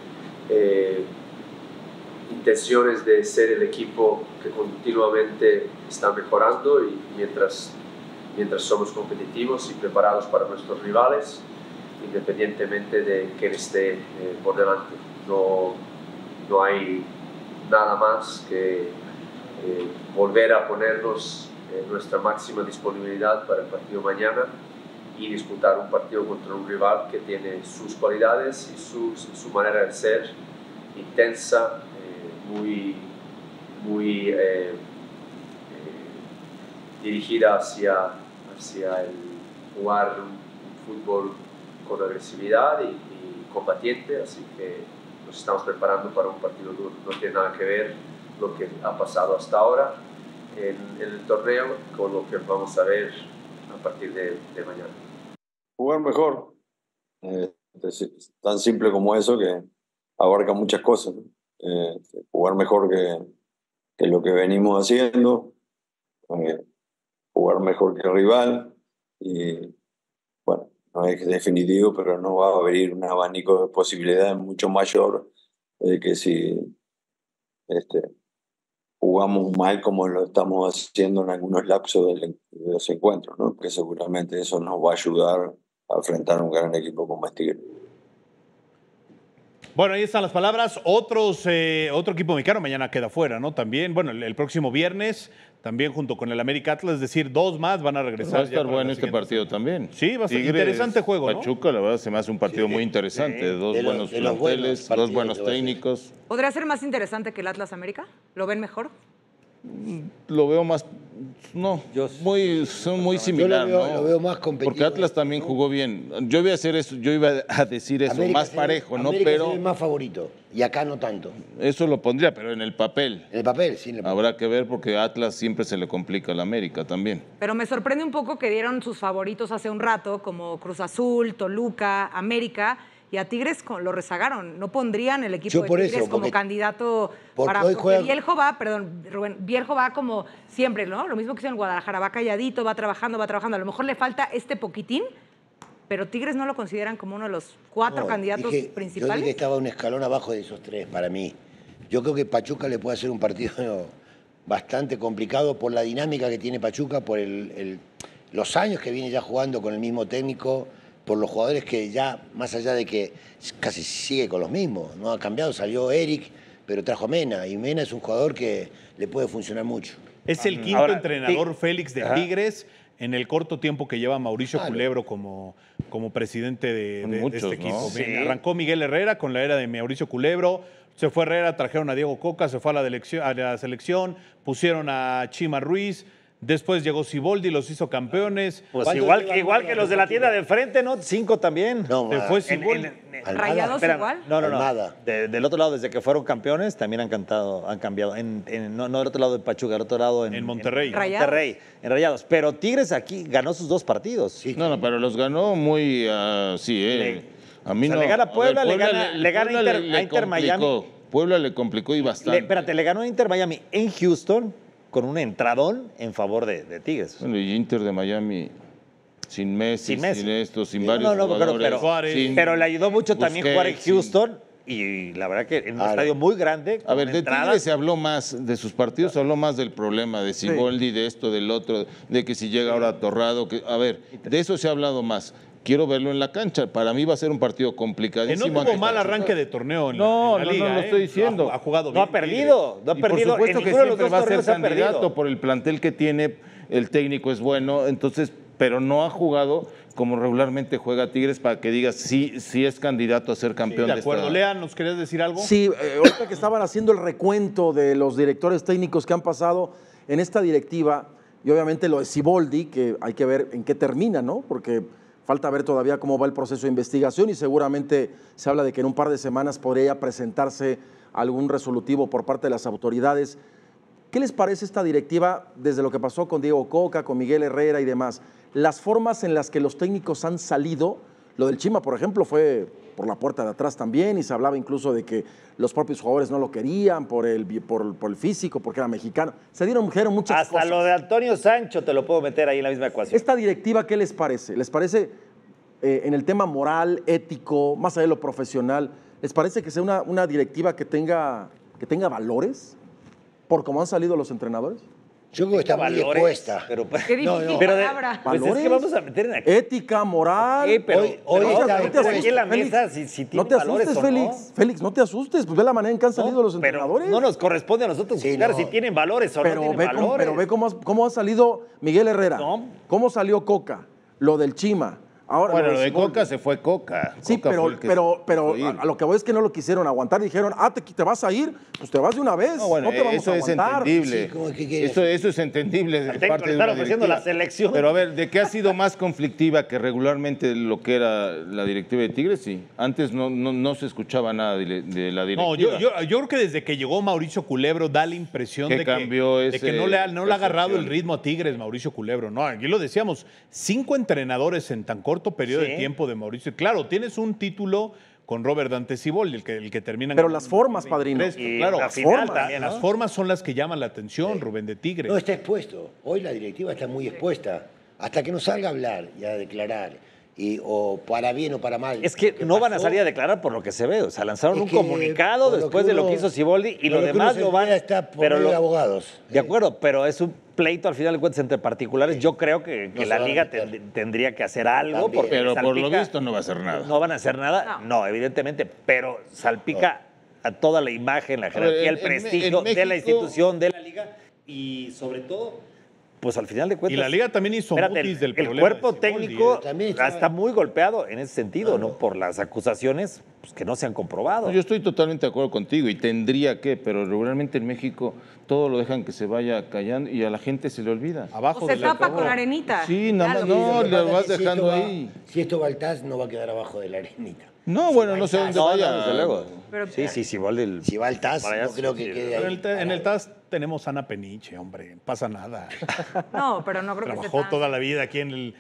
S7: intenciones de ser el equipo que continuamente está mejorando y mientras somos competitivos y preparados para nuestros rivales, independientemente de quién esté por delante. No hay nada más que volver a ponernos nuestra máxima disponibilidad para el partido mañana y disputar un partido contra un rival que tiene sus cualidades y su manera de ser intensa, muy dirigida hacia el jugar un fútbol con agresividad y combatiente, así que nos estamos preparando para un partido duro. No tiene nada que ver lo que ha pasado hasta ahora en el torneo con lo que vamos a ver a partir de mañana.
S8: Jugar mejor. Es tan simple como eso que abarca muchas cosas, ¿no? Jugar mejor que lo que venimos haciendo, jugar mejor que el rival y bueno, no es definitivo, pero no va a abrir un abanico de posibilidades mucho mayor que si jugamos mal como lo estamos haciendo en algunos lapsos de los encuentros, ¿no? Que seguramente eso nos va a ayudar a enfrentar un gran equipo como Tigres.
S1: Bueno, ahí están las palabras. Otro equipo mexicano mañana queda fuera, ¿no? También, bueno, el próximo viernes, también junto con el América Atlas, es decir, 2 más van a regresar.
S2: Va a estar
S1: ya para
S2: bueno
S1: la
S2: este
S1: siguiente
S2: partido
S1: semana.
S2: también.
S1: Sí, va a ser
S2: Tigres,
S1: interesante juego, ¿no?
S2: Pachuca, la verdad, se me hace un partido muy interesante.
S3: Sí.
S2: Dos
S3: De los-
S2: buenos
S3: de los buenos
S2: planteles, dos
S3: partidos
S2: buenos
S3: que va a ser.
S2: técnicos.
S5: ¿Podría ser más interesante que el Atlas América? ¿Lo ven mejor?
S2: Lo veo más, no, son muy similares,
S3: Yo
S2: ¿no?
S3: lo veo más competitivo.
S2: Porque Atlas también jugó bien. Yo iba a decir eso,
S3: América
S2: más
S3: se ve-
S2: parejo, ¿no?
S3: América se
S2: Pero
S3: ve más favorito y acá no tanto.
S2: eso lo pondría, pero en el papel.
S3: En el papel, sí, en el papel.
S2: Habrá que ver porque a Atlas siempre se le complica al América también.
S5: Pero me sorprende un poco que dieron sus favoritos hace un rato, como Cruz Azul, Toluca, América, y a Tigres lo rezagaron. No pondrían el equipo
S3: Yo
S5: de
S3: por
S5: Tigres
S3: eso,
S5: como
S3: porque-
S5: candidato
S3: porque
S5: para...
S3: hoy
S5: Porque
S3: juega-
S5: Bieljo va, perdón, Rubén, Bieljo va como siempre, ¿no? Lo mismo que hizo en Guadalajara, va calladito, va trabajando. A lo mejor le falta este poquitín, pero Tigres no lo consideran como uno de los 4
S3: No,
S5: candidatos
S3: Yo dije
S5: principales.
S3: que estaba un escalón abajo de esos 3 para mí. Yo creo que Pachuca le puede hacer un partido bastante complicado por la dinámica que tiene Pachuca, por los años que viene ya jugando con el mismo técnico, por los jugadores que ya, más allá de que casi sigue con los mismos, no ha cambiado, salió Eric, pero trajo a Mena, y Mena es un jugador que le puede funcionar mucho.
S1: Es el quinto
S4: Ahora,
S1: entrenador Félix de Tigres en el corto tiempo que lleva Mauricio Culebro como presidente de
S2: Muchos,
S1: este equipo.
S2: ¿no?
S4: Sí.
S1: Arrancó Miguel Herrera con la era de Mauricio Culebro, se fue Herrera, trajeron a Diego Coca, se fue a la selección, pusieron a Chima Ruiz, después llegó Siboldi, los hizo campeones.
S4: Pues
S3: ¿Cuántos
S4: igual
S3: llevan
S4: que los de la tienda de enfrente, ¿no? 5 también.
S3: No,
S1: Se fue
S3: a-
S1: Siboldi.
S3: Almada.
S5: Rayados
S4: Espera,
S5: igual.
S4: No.
S3: Almada.
S4: Del otro lado, desde que fueron campeones, también han cambiado. No del otro lado de Pachuca, del otro lado
S1: En Monterrey.
S5: Rayados.
S4: Monterrey, en Rayados. Pero Tigres aquí ganó sus 2 partidos.
S3: Sí.
S2: No, pero los ganó muy sí, a mí
S4: O sea,
S2: no.
S4: le gana
S2: A ver,
S4: Puebla, le gana
S2: Puebla
S4: a Inter Miami.
S2: complicó. Puebla le complicó y bastante.
S4: Le ganó a Inter Miami en Houston con un entradón en favor de Tigres.
S2: Bueno, y Inter de Miami sin Messi, sin esto, sin varios
S4: pero,
S2: jugadores.
S1: Suárez.
S2: sin
S4: pero le ayudó mucho también jugar en
S2: Busquets, sin-
S4: Houston y la verdad que en un
S3: Claro.
S4: estadio muy grande.
S2: A ver,
S4: con
S2: de
S4: entradas.
S2: Tigres se habló más, de sus partidos se habló más del problema de Siboldi, de esto, del otro, de que si llega ahora Torrado, que, a ver, de eso se ha hablado más. Quiero verlo en la cancha. Para mí va a ser un partido
S1: Que
S2: complicadísimo.
S1: no tuvo
S2: ante
S1: mal
S2: Pachuca.
S1: arranque de torneo en
S2: No,
S1: la
S2: no,
S1: liga.
S2: no lo estoy diciendo.
S1: Ha jugado
S4: No
S1: bien.
S4: ha perdido, no ha
S2: Y por
S4: perdido.
S2: supuesto
S4: en
S2: que
S4: ninguno de los
S2: siempre
S4: dos
S2: va a ser
S4: torneos se ha
S2: candidato
S4: perdido.
S2: por el plantel que tiene, el técnico es bueno, entonces, pero no ha jugado como regularmente juega Tigres para que digas sí es candidato a ser campeón
S1: De acuerdo.
S2: esta-
S1: Lea, ¿nos querías decir algo?
S6: Sí, ahorita que estaban haciendo el recuento de los directores técnicos que han pasado en esta directiva, y obviamente lo de Siboldi, que hay que ver en qué termina, ¿no? Porque falta ver todavía cómo va el proceso de investigación y seguramente se habla de que en un par de semanas podría ya presentarse algún resolutivo por parte de las autoridades. ¿Qué les parece esta directiva desde lo que pasó con Diego Coca, con Miguel Herrera y demás? Las formas en las que los técnicos han salido, lo del Chima, por ejemplo, fue por la puerta de atrás también y se hablaba incluso de que los propios jugadores no lo querían por el físico, porque era mexicano. Dijeron muchas
S4: Hasta
S6: cosas.
S4: lo de Antonio Sancho te lo puedo meter ahí en la misma ecuación.
S6: Esta directiva, ¿qué les parece? ¿Les parece en el tema moral, ético, más allá de lo profesional, les parece que sea una directiva que tenga valores por cómo han salido los entrenadores?
S3: Yo creo que está muy
S4: Valores,
S3: expuesta.
S4: Pero,
S5: Qué difícil
S4: pero
S5: palabra.
S4: pues es
S6: ¿Valores?
S4: que vamos a meter en aquí.
S6: Ética, moral.
S4: Pero,
S3: Hoy
S4: pero
S3: está
S4: no te asustes aquí en la
S6: Félix.
S4: mesa si
S6: No
S4: tiene
S6: te
S4: valores
S6: asustes,
S4: o no.
S6: Félix. Félix, no te asustes. Pues ve la manera en que han salido los
S4: Pero
S6: entrenadores.
S4: no nos corresponde a nosotros
S3: Sí,
S4: juzgar
S3: no.
S4: si tienen valores o no tienen valores.
S6: Pero ve cómo ha salido Miguel Herrera.
S4: No.
S6: Cómo salió Coca. Lo del Chima. Ahora,
S2: Bueno, lo de
S6: Siboldi.
S2: Coca se fue Coca.
S6: Sí,
S2: Coca fue el que se
S6: pero
S2: fue ir.
S6: a lo que voy es que no lo quisieron aguantar. Dijeron, te vas a ir, pues te vas de una vez.
S2: No, bueno,
S6: no te vamos
S2: eso
S6: a
S2: es
S6: aguantar.
S2: entendible.
S3: Sí, ¿cómo que quieres?
S2: Eso es entendible de
S4: Al técnico
S2: parte
S4: le
S2: de
S4: están
S2: una
S4: ofreciendo
S2: directiva.
S4: la selección.
S2: Pero a ver, ¿de qué ha sido más conflictiva que regularmente lo que era la directiva de Tigres? Sí. Antes no se escuchaba nada de la directiva.
S1: No, yo creo que desde que llegó Mauricio Culebro da la impresión
S2: Que
S1: de
S2: cambió
S1: de que
S2: ese
S1: no le ha agarrado el
S2: percepción.
S1: ritmo a Tigres Mauricio Culebro. No, aquí lo decíamos, 5 entrenadores en tan corto periodo
S4: Sí.
S1: de tiempo de Mauricio. Claro, tienes un título con Robert Dante Siboldi, el que termina.
S6: Pero las formas, padrino.
S4: Y
S1: Claro,
S4: la
S1: las
S4: final
S6: formas,
S4: también, ¿no?
S1: Las formas son las que llaman la atención, Rubén, de Tigres.
S3: No, está expuesto. Hoy la directiva está muy expuesta. Hasta que no salga a hablar y a declarar, o para bien o para mal.
S4: Es que
S3: lo
S4: no van a
S3: pasó,
S4: salir a declarar por lo que se ve. O sea, lanzaron
S3: es
S4: un
S3: que
S4: comunicado
S3: por lo
S4: después
S3: que
S4: de lo
S3: uno-
S4: que hizo Siboldi y
S3: por
S4: lo
S3: que uno
S4: demás
S3: se
S4: lo van.
S3: entera está por
S4: pero
S3: medio
S4: lo-
S3: de abogados.
S4: De acuerdo, pero es un pleito al final de cuentas entre particulares. Yo creo que
S3: No se
S4: la
S3: van a
S4: liga
S3: meter.
S4: tendría que hacer algo.
S3: También.
S4: Porque
S2: Pero por lo
S4: salpica-
S2: visto no va a hacer nada.
S4: No van a hacer nada. No, evidentemente, pero salpica a toda la imagen, la jerarquía, el
S2: en
S4: prestigio de la
S2: México-
S4: institución, de la liga y sobre todo, pues al final de cuentas.
S1: Y la liga también hizo
S4: espérate,
S1: mutis del
S4: el
S1: problema
S4: cuerpo
S1: de Siboldi,
S4: técnico
S3: También
S4: está muy golpeado en ese sentido, ¿no? Por las acusaciones pues, que no se han comprobado.
S2: No, yo estoy totalmente de acuerdo contigo y tendría que, pero regularmente en México todo lo dejan que se vaya callando y a la gente se le olvida.
S1: Abajo
S5: O se
S1: de la
S5: tapa con arenita.
S2: Sí,
S5: Ya
S2: nada más,
S5: lo vi.
S2: no,
S3: Lo que
S2: le
S3: pasa
S2: vas
S3: es que
S2: dejando
S3: si esto
S2: ahí.
S3: Si esto va al TAS, no va a quedar abajo de la arenita.
S2: No, bueno, no sé dónde
S4: No,
S2: vaya.
S4: no, desde luego.
S5: Pero-
S4: sí, Siboldi.
S3: Si va al TAS,
S4: Para allá
S3: no creo
S4: sí,
S3: que
S4: sí.
S3: quede
S1: Pero
S3: ahí.
S1: en el TAS tenemos a Ana Peniche, hombre, no pasa nada.
S5: No, pero no creo que
S1: Trabajó
S5: sea
S1: toda la vida aquí en el...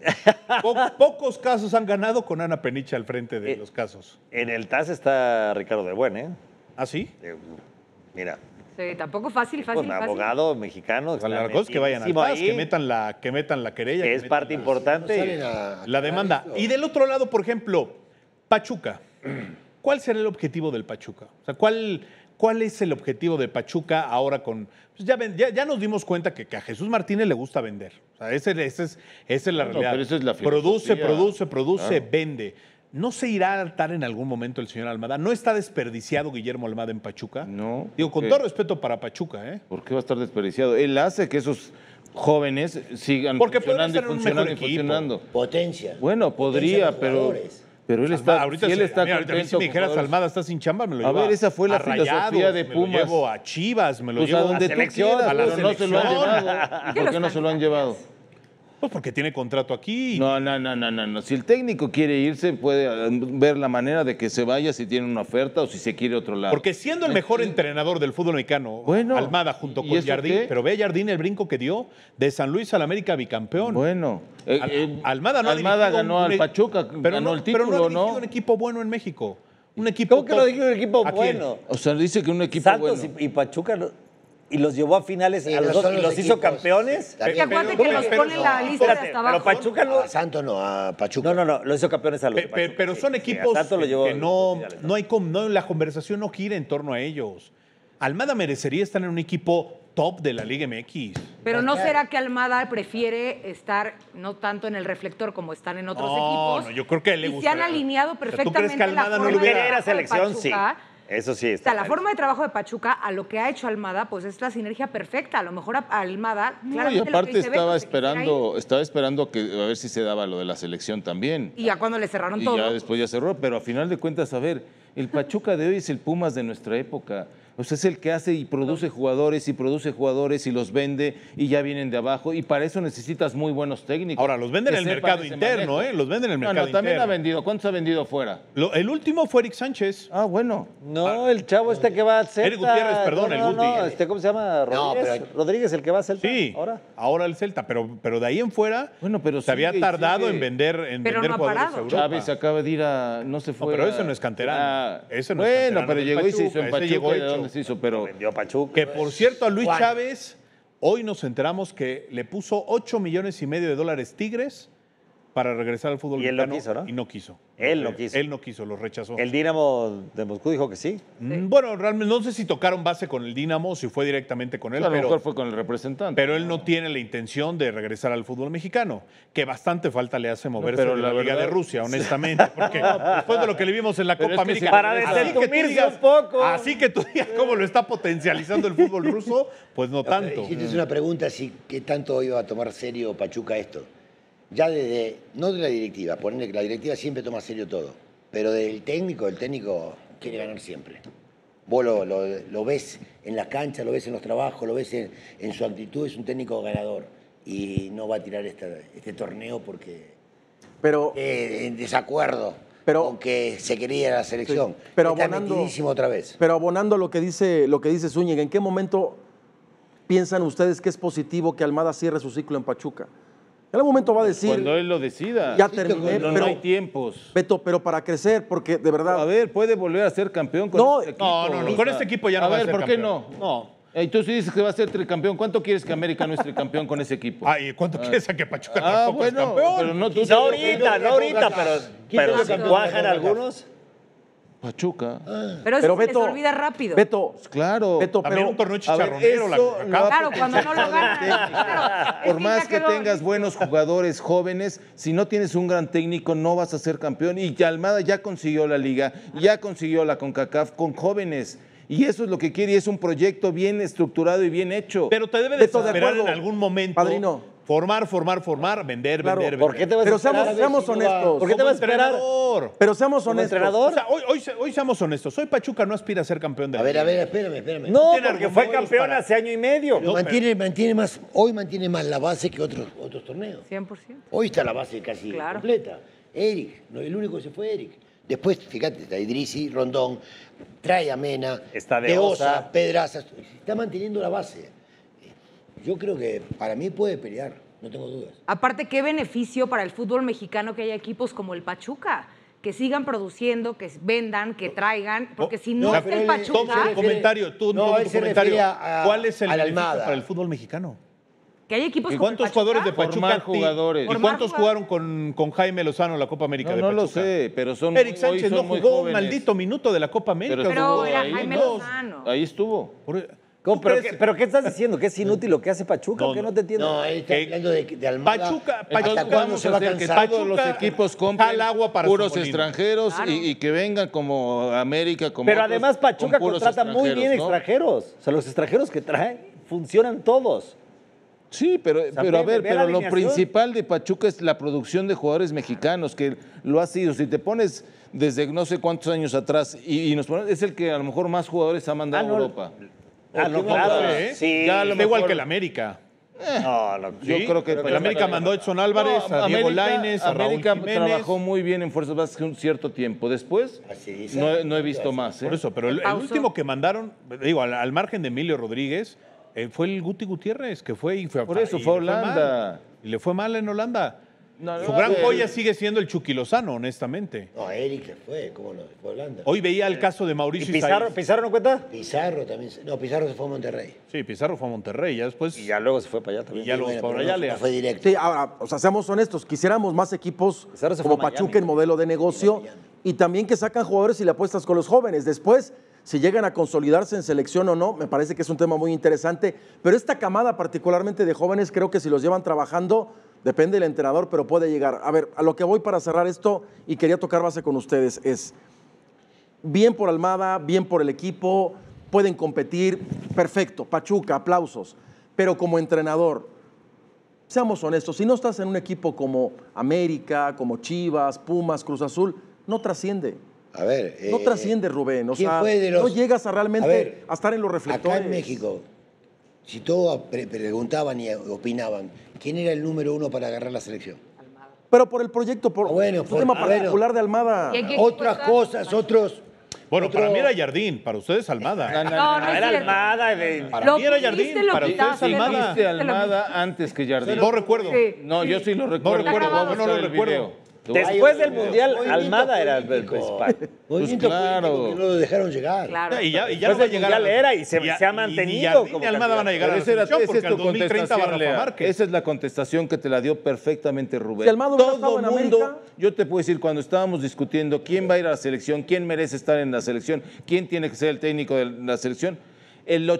S1: Pocos casos han ganado con Ana Peniche al frente de los casos.
S4: En el TAS está Ricardo de Buen, ¿eh?
S1: ¿Ah, sí?
S4: Mira,
S5: Sí, tampoco fácil,
S4: un
S5: fácil.
S4: abogado mexicano.
S1: O sea, la cosa es que vayan al
S4: metidísimo
S1: TAS,
S4: ahí,
S1: que metan la querella.
S4: que
S1: que
S4: es
S1: metan
S4: parte
S1: la-
S4: importante.
S3: Salen a-
S1: La demanda. Y del otro lado, por ejemplo, Pachuca. ¿Cuál será el objetivo del Pachuca? O sea, ¿Cuál es el objetivo de Pachuca ahora con...? Pues ya nos dimos cuenta que a Jesús Martínez le gusta vender. O sea, esa es la realidad.
S2: Pero esa es la
S1: produce,
S2: filosofía. Claro.
S1: vende. ¿No se irá a hartar en algún momento el señor Almada? ¿No está desperdiciado Guillermo Almada en Pachuca?
S2: No.
S1: Digo, con todo respeto para Pachuca, ¿eh?
S2: ¿Por qué va a estar desperdiciado? Él hace que esos jóvenes sigan
S1: Porque
S2: funcionando y
S1: puede ser un mejor
S2: funcionando y
S1: equipo.
S2: funcionando.
S3: Potencia.
S2: Bueno,
S3: Potencia
S2: podría,
S3: los
S2: pero
S3: jugadores.
S2: él está,
S1: Ahorita
S2: si él está
S1: mira, ahorita a mí si me dijeras
S2: con
S1: Almada está sin chamba, me lo
S2: A
S1: llevo
S2: ver, esa fue la
S1: a Rayados,
S2: filosofía de
S1: me
S2: Pumas.
S1: lo llevo a Chivas, me lo
S2: pues
S1: llevo
S2: a donde tú
S1: selección,
S2: quieras,
S1: a la
S2: pero no se lo han
S1: selección.
S2: llevado. ¿Por qué no se lo han llevado?
S1: Pues porque tiene contrato aquí.
S2: No. Si el técnico quiere irse, puede ver la manera de que se vaya si tiene una oferta o si se quiere a otro lado.
S1: Porque siendo el mejor entrenador del fútbol mexicano,
S2: Bueno,
S1: Almada junto
S2: ¿y
S1: con
S2: eso
S1: Jardín,
S2: qué?
S1: pero ve a Jardín el brinco que dio de San Luis al América bicampeón.
S2: Bueno,
S1: Almada no ha
S2: Almada
S1: dirigido
S2: ganó al Pachuca, ganó el título,
S1: pero no ha dirigido
S2: ¿no?
S1: un equipo bueno en México. Un equipo
S4: ¿Cómo que
S1: top.
S4: no dijo un equipo
S1: ¿A quién?
S4: bueno?
S2: O sea, dice que un equipo
S4: Santos
S2: bueno.
S4: y Pachuca y los llevó a finales
S3: Sí,
S4: a los
S3: no
S4: dos
S3: son
S4: y
S3: los
S4: los hizo
S3: equipos.
S4: campeones.
S3: Está bien,
S5: Que acuérdate
S1: pero-
S5: que los
S1: pero-
S5: pone en la lista de
S4: Espérate,
S5: hasta abajo.
S4: pero Pachuca no.
S3: A Santos no, a Pachuca.
S4: No, lo hizo campeones a los de Pachuca,
S1: Pero
S4: sí,
S1: son
S4: sí,
S1: equipos
S4: a Santos lo llevó
S1: que
S4: a los
S1: no,
S4: finales,
S1: no, la conversación no gira en torno a ellos. Almada merecería estar en un equipo top de la Liga MX.
S5: Pero ¿no será que Almada prefiere estar no tanto en el reflector como están en otros
S1: No,
S5: equipos?
S1: no, yo creo que a él le
S5: Y se
S1: gustaría.
S5: han alineado
S1: O sea, ¿tú
S5: perfectamente
S1: crees que
S5: la
S1: Almada no
S5: forma
S1: le
S5: de
S1: hubiera-
S4: Querer a
S5: trabajo de
S4: selección, sí.
S5: Pachuca.
S4: Eso sí
S5: O
S4: está.
S5: sea, la
S4: claro.
S5: forma de trabajo de Pachuca a lo que ha hecho Almada, pues es la sinergia perfecta. A lo mejor a Almada,
S2: No, y
S5: claramente lo que
S2: aparte
S5: dice Beto,
S2: estaba
S5: se quisiera
S2: esperando a ver si se daba lo de la selección también.
S5: ir. Y ya cuando le cerraron
S2: Y
S5: todo.
S2: ya después ya cerró, pero a final de cuentas, a ver, el Pachuca de hoy es el Pumas de nuestra época. O sea, es el que hace y produce jugadores y los vende y ya vienen de abajo. Y para eso necesitas muy buenos técnicos.
S1: Ahora, los venden
S2: que
S1: en el
S2: sepan
S1: mercado
S2: ese
S1: interno,
S2: manejo.
S1: Los venden en el mercado
S2: también
S1: interno.
S2: ha vendido. ¿Cuántos ha vendido afuera?
S1: El último fue Eric Sánchez.
S2: Ah, bueno.
S4: No, el chavo que va a Celta.
S1: Eric Gutiérrez, perdón, el Guti.
S4: No, ¿cómo se llama?
S3: No,
S4: Rodríguez.
S3: pero-
S4: Rodríguez, el que va a Celta.
S1: Sí,
S4: Ahora.
S1: el Celta, pero de ahí en fuera
S2: Bueno, pero
S1: se había
S2: sigue y
S1: tardado
S2: sigue.
S1: en vender,
S5: Pero no ha
S1: jugadores
S5: parado.
S1: a Europa.
S2: Chávez acaba de ir no se fue.
S1: pero ese no es canterano. Ese no es
S2: bueno,
S1: canterano
S2: pero
S1: del
S2: llegó y se hizo
S1: Pachuca,
S2: en
S1: ese
S2: Pachuca.
S1: llegó
S2: ¿De
S1: hecho.
S2: dónde se hizo? Pero
S4: Vendió a Pachuca.
S1: Que por cierto, a Luis Chávez, hoy nos enteramos que le puso $8.5 millones Tigres para regresar al fútbol
S4: Y él no
S1: mexicano.
S4: quiso, ¿no?
S1: Y no quiso.
S4: Él no quiso.
S1: Él no quiso, lo rechazó.
S4: El Dinamo de Moscú dijo que sí.
S1: Bueno, realmente no sé si tocaron base con el Dinamo, si fue directamente con él,
S2: a lo mejor
S1: pero,
S2: fue con el representante.
S1: pero él no tiene la intención de regresar al fútbol mexicano, que bastante falta le hace moverse
S2: pero
S1: de la
S2: la
S1: Liga de
S2: verdad-
S1: Rusia, honestamente, porque después de lo que le vimos en la
S2: Pero
S1: Copa
S2: es que
S1: América,
S4: para
S1: así que tú
S4: desentumirse
S1: digas-
S4: un poco.
S1: Así que tú digas cómo lo está potencializando el fútbol ruso, pues no tanto.
S3: Hiciste una pregunta, si qué tanto iba a tomar serio Pachuca esto. Ya no de la directiva, ponerle que la directiva siempre toma serio todo, pero del técnico, el técnico quiere ganar siempre. Vos lo ves en las canchas, lo ves en los trabajos, lo ves en su actitud, es un técnico ganador y no va a tirar este torneo porque
S6: Pero,
S3: en desacuerdo
S6: Pero-
S3: con que se quería la selección.
S6: Sí, pero
S3: Está
S6: abonando-
S3: metidísimo otra vez.
S6: pero abonando lo que dice Zúñiga, ¿en qué momento piensan ustedes que es positivo que Almada cierre su ciclo en Pachuca? En algún momento va a decir,
S2: Cuando él lo decida.
S6: ya terminé,
S2: No,
S6: pero,
S2: no hay tiempos.
S6: Beto, pero para crecer, porque de verdad...
S2: A ver, puede volver a ser campeón con
S6: No,
S2: este equipo.
S1: No, con este equipo ya no
S2: a
S1: va a
S2: ver,
S1: ser
S2: ¿por qué
S1: campeón.
S2: no? Y tú sí dices que va a ser tricampeón. ¿Cuánto quieres que América no es tricampeón con ese equipo?
S1: Ay, ¿cuánto quieres a que Pachuca
S2: Ah,
S1: tampoco es
S2: bueno,
S1: campeón?
S2: pero no tú.
S4: No ahorita, pero si
S5: campeón
S4: cuajan algunos.
S2: Pachuca.
S5: Pero eso
S6: Pero
S5: se les
S6: Beto,
S5: olvida rápido.
S6: Beto,
S2: Claro.
S6: Beto,
S1: También
S6: pero...
S1: un torneo
S2: A ver,
S1: chicharronero.
S2: eso
S1: la
S2: lo
S1: CONCACAF.
S5: Claro, cuando no lo ganan. Claro, es
S2: Por más
S5: ya
S2: que
S5: quedó
S2: tengas
S5: listo.
S2: buenos jugadores jóvenes, si no tienes un gran técnico, no vas a ser campeón. Y que Almada ya consiguió la Liga, ya consiguió la CONCACAF con jóvenes. Y eso es lo que quiere, y es un proyecto bien estructurado y bien hecho.
S1: Pero te debe
S6: Beto, de
S1: desesperar en
S6: acuerdo.
S1: algún momento.
S6: Padrino.
S1: Formar, vender,
S6: Claro,
S1: vender.
S4: ¿Por qué te vas a
S6: Pero
S4: esperar?
S6: seamos honestos.
S4: ¿Por qué te
S1: Como
S4: vas a esperar?
S1: entrenador.
S6: Pero seamos
S4: ¿Como
S6: honestos.
S4: entrenador?
S1: O sea, hoy seamos honestos. Hoy Pachuca no aspira a ser campeón de
S3: A
S1: la
S3: ver,
S1: Liga.
S3: espérame.
S4: No,
S1: Tiene
S4: porque fue
S1: argumentos
S4: campeón
S1: para-
S4: hace año y medio.
S3: Pero mantiene más, hoy mantiene más la base que otros torneos.
S5: 100%.
S3: Hoy está la base casi
S5: Claro.
S3: completa. Eric, el único que se fue Eric. Después, fíjate, está Idrisi, Rondón, trae a Mena,
S4: Está de Osa.
S3: Pedraza, está manteniendo la base. Yo creo que para mí puede pelear, no tengo dudas.
S5: Aparte, qué beneficio para el fútbol mexicano que haya equipos como el Pachuca, que sigan produciendo, que vendan, que traigan, porque si no,
S3: no,
S5: está
S3: pero
S5: el
S3: él-
S5: Pachuca...
S1: Comentario, tú
S3: No,
S1: tu
S3: él se
S1: comentario.
S3: refiere a-
S1: ¿Cuál es el
S3: a la
S1: beneficio
S3: Almada.
S1: para el fútbol mexicano?
S5: Que hay equipos
S1: ¿Y
S5: como el
S1: cuántos
S5: Pachuca?
S1: jugadores de Pachuca?
S2: Formar jugadores.
S1: ¿Y
S5: Formar
S1: cuántos jugaron con Jaime Lozano la Copa América de
S2: No
S1: Pachuca?
S2: lo sé, pero son
S1: Eric
S2: hoy
S1: Sánchez
S2: son
S1: no
S2: muy
S1: jugó un
S2: jóvenes.
S1: maldito minuto de la Copa América.
S5: Pero
S2: estuvo
S5: era
S2: ahí,
S5: Jaime
S2: ¿no?
S5: Lozano.
S2: Ahí estuvo.
S4: ¿Cómo? ¿Pero qué estás diciendo? ¿Que es inútil lo que hace Pachuca?
S1: No,
S4: ¿O qué no te entiendo?
S3: No, él está
S1: Que
S3: hablando de Almada.
S1: Pachuca,
S3: ¿Hasta
S2: Entonces,
S3: cuándo
S2: vamos
S3: se
S2: a
S3: va a
S2: hacer que
S3: cansar?
S2: todos los
S1: Pachuca
S2: equipos
S1: jala
S2: compren
S1: agua para
S2: puros
S1: su molino.
S2: extranjeros
S5: Claro.
S2: y que vengan como América, como
S4: Pero
S2: otros,
S4: además Pachuca
S2: con puros
S4: contrata muy bien
S2: extranjeros, ¿no?
S4: extranjeros. O sea, los extranjeros que traen funcionan todos.
S2: Sí, pero a
S4: ve
S2: ver,
S4: la
S2: pero lo
S4: alineación.
S2: principal de Pachuca es la producción de jugadores mexicanos, que lo ha sido. Si te pones desde no sé cuántos años atrás y nos pones, es el que a lo mejor más jugadores ha mandado a Europa.
S4: No,
S1: No
S4: claro.
S1: sé, ¿eh?
S4: Sí.
S2: Ya a lo
S1: Está igual
S2: mejor-
S1: que el América.
S2: Yo
S1: Sí,
S2: creo que
S1: el América mandó a Edson Álvarez, a Diego Lainez, a Raúl
S2: América
S1: Jiménez.
S2: trabajó muy bien en Fuerzas Básicas un cierto tiempo. Después
S3: Así dice.
S2: no he visto más. ¿eh?
S1: Por eso, pero el
S5: Pausa.
S1: último que mandaron, digo, al margen de Emilio Rodríguez, fue el Guti Gutiérrez, que fue y fue
S2: Por eso
S1: y
S2: fue
S1: le mal.
S2: Holanda.
S1: Y le fue mal en Holanda.
S2: No,
S1: Su
S2: no,
S1: gran
S2: el-
S1: joya sigue siendo el Chucky Lozano, honestamente.
S3: No, Eric se fue, ¿cómo no? Fue a Holanda.
S1: Hoy veía el caso de
S4: ¿Y
S1: Mauricio
S4: Pizarro,
S1: Isaías.
S4: Pizarro no cuenta?
S3: Pizarro también. No, Pizarro se fue a Monterrey.
S1: Sí, Pizarro fue a Monterrey, ya después.
S4: Y ya luego se fue para allá también.
S1: Y ya
S3: Sí,
S1: los
S3: bueno,
S1: por
S3: pero
S1: allá
S3: no,
S1: le
S3: no fue directo.
S6: Sí, ahora, o sea, seamos honestos, quisiéramos más equipos
S4: Pizarro se
S6: como
S4: fue a Miami.
S6: Pachuca en modelo de negocio y también que sacan jugadores y le apuestas con los jóvenes. Después, si llegan a consolidarse en selección o no, me parece que es un tema muy interesante. Pero esta camada particularmente de jóvenes, creo que si los llevan trabajando, depende del entrenador, pero puede llegar. A ver, a lo que voy para cerrar esto y quería tocar base con ustedes es, bien por Almada, bien por el equipo, pueden competir, perfecto, Pachuca, aplausos. Pero como entrenador, seamos honestos, si no estás en un equipo como América, como Chivas, Pumas, Cruz Azul, no trasciende.
S3: A ver.
S6: No trasciende, Rubén. O
S3: ¿quién
S6: sea,
S3: fue de los-
S6: no llegas a realmente
S3: ver,
S6: a estar en los reflectores.
S3: Acá en México, si todos preguntaban y opinaban, ¿quién era el número uno para agarrar la selección?
S6: Pero por el proyecto, por
S3: Bueno,
S6: un
S3: por-
S6: tema
S3: bueno.
S6: particular de Almada.
S5: ¿Y en qué equipo
S3: Otras
S5: está?
S3: cosas, otros.
S1: Bueno, para
S3: otro-
S1: mí era Jardín, para ustedes Almada.
S5: No, no es
S4: Era
S5: cierto.
S4: Almada.
S1: Para
S5: Lo
S1: mí era
S5: pusiste,
S1: Jardín,
S5: lo
S1: para
S5: quitaste,
S1: ustedes Almada.
S2: Dijiste Almada antes que Jardín.
S1: No recuerdo.
S5: Sí.
S2: No, yo sí lo recuerdo.
S1: recuerdo,
S2: Vamos a
S1: no lo
S2: buscar el
S1: recuerdo.
S2: video.
S4: Después del
S3: Movimiento
S4: Mundial,
S3: político.
S4: Almada era el principal.
S3: Movimiento
S2: claro.
S3: político que no lo dejaron llegar.
S5: Claro.
S1: Y ya
S4: Después
S1: no va a
S4: del
S1: llegar
S4: Mundial
S1: la-
S4: era y se ha
S1: ni
S4: mantenido
S1: Jardín
S4: como
S1: ni Almada van a llegar a la
S2: Pero esa
S1: selección
S2: es
S1: porque al
S2: tu
S1: 2030 va
S2: contestación,
S1: Rafa
S2: Lea.
S1: Márquez.
S2: Esa es la contestación que te la dio perfectamente Rubén.
S6: Si Almada hubiera estado
S2: Todo
S6: en
S2: mundo,
S6: América-
S2: yo te puedo decir, cuando estábamos discutiendo quién va a ir a la selección, quién merece estar en la selección, quién tiene que ser el técnico de la selección, el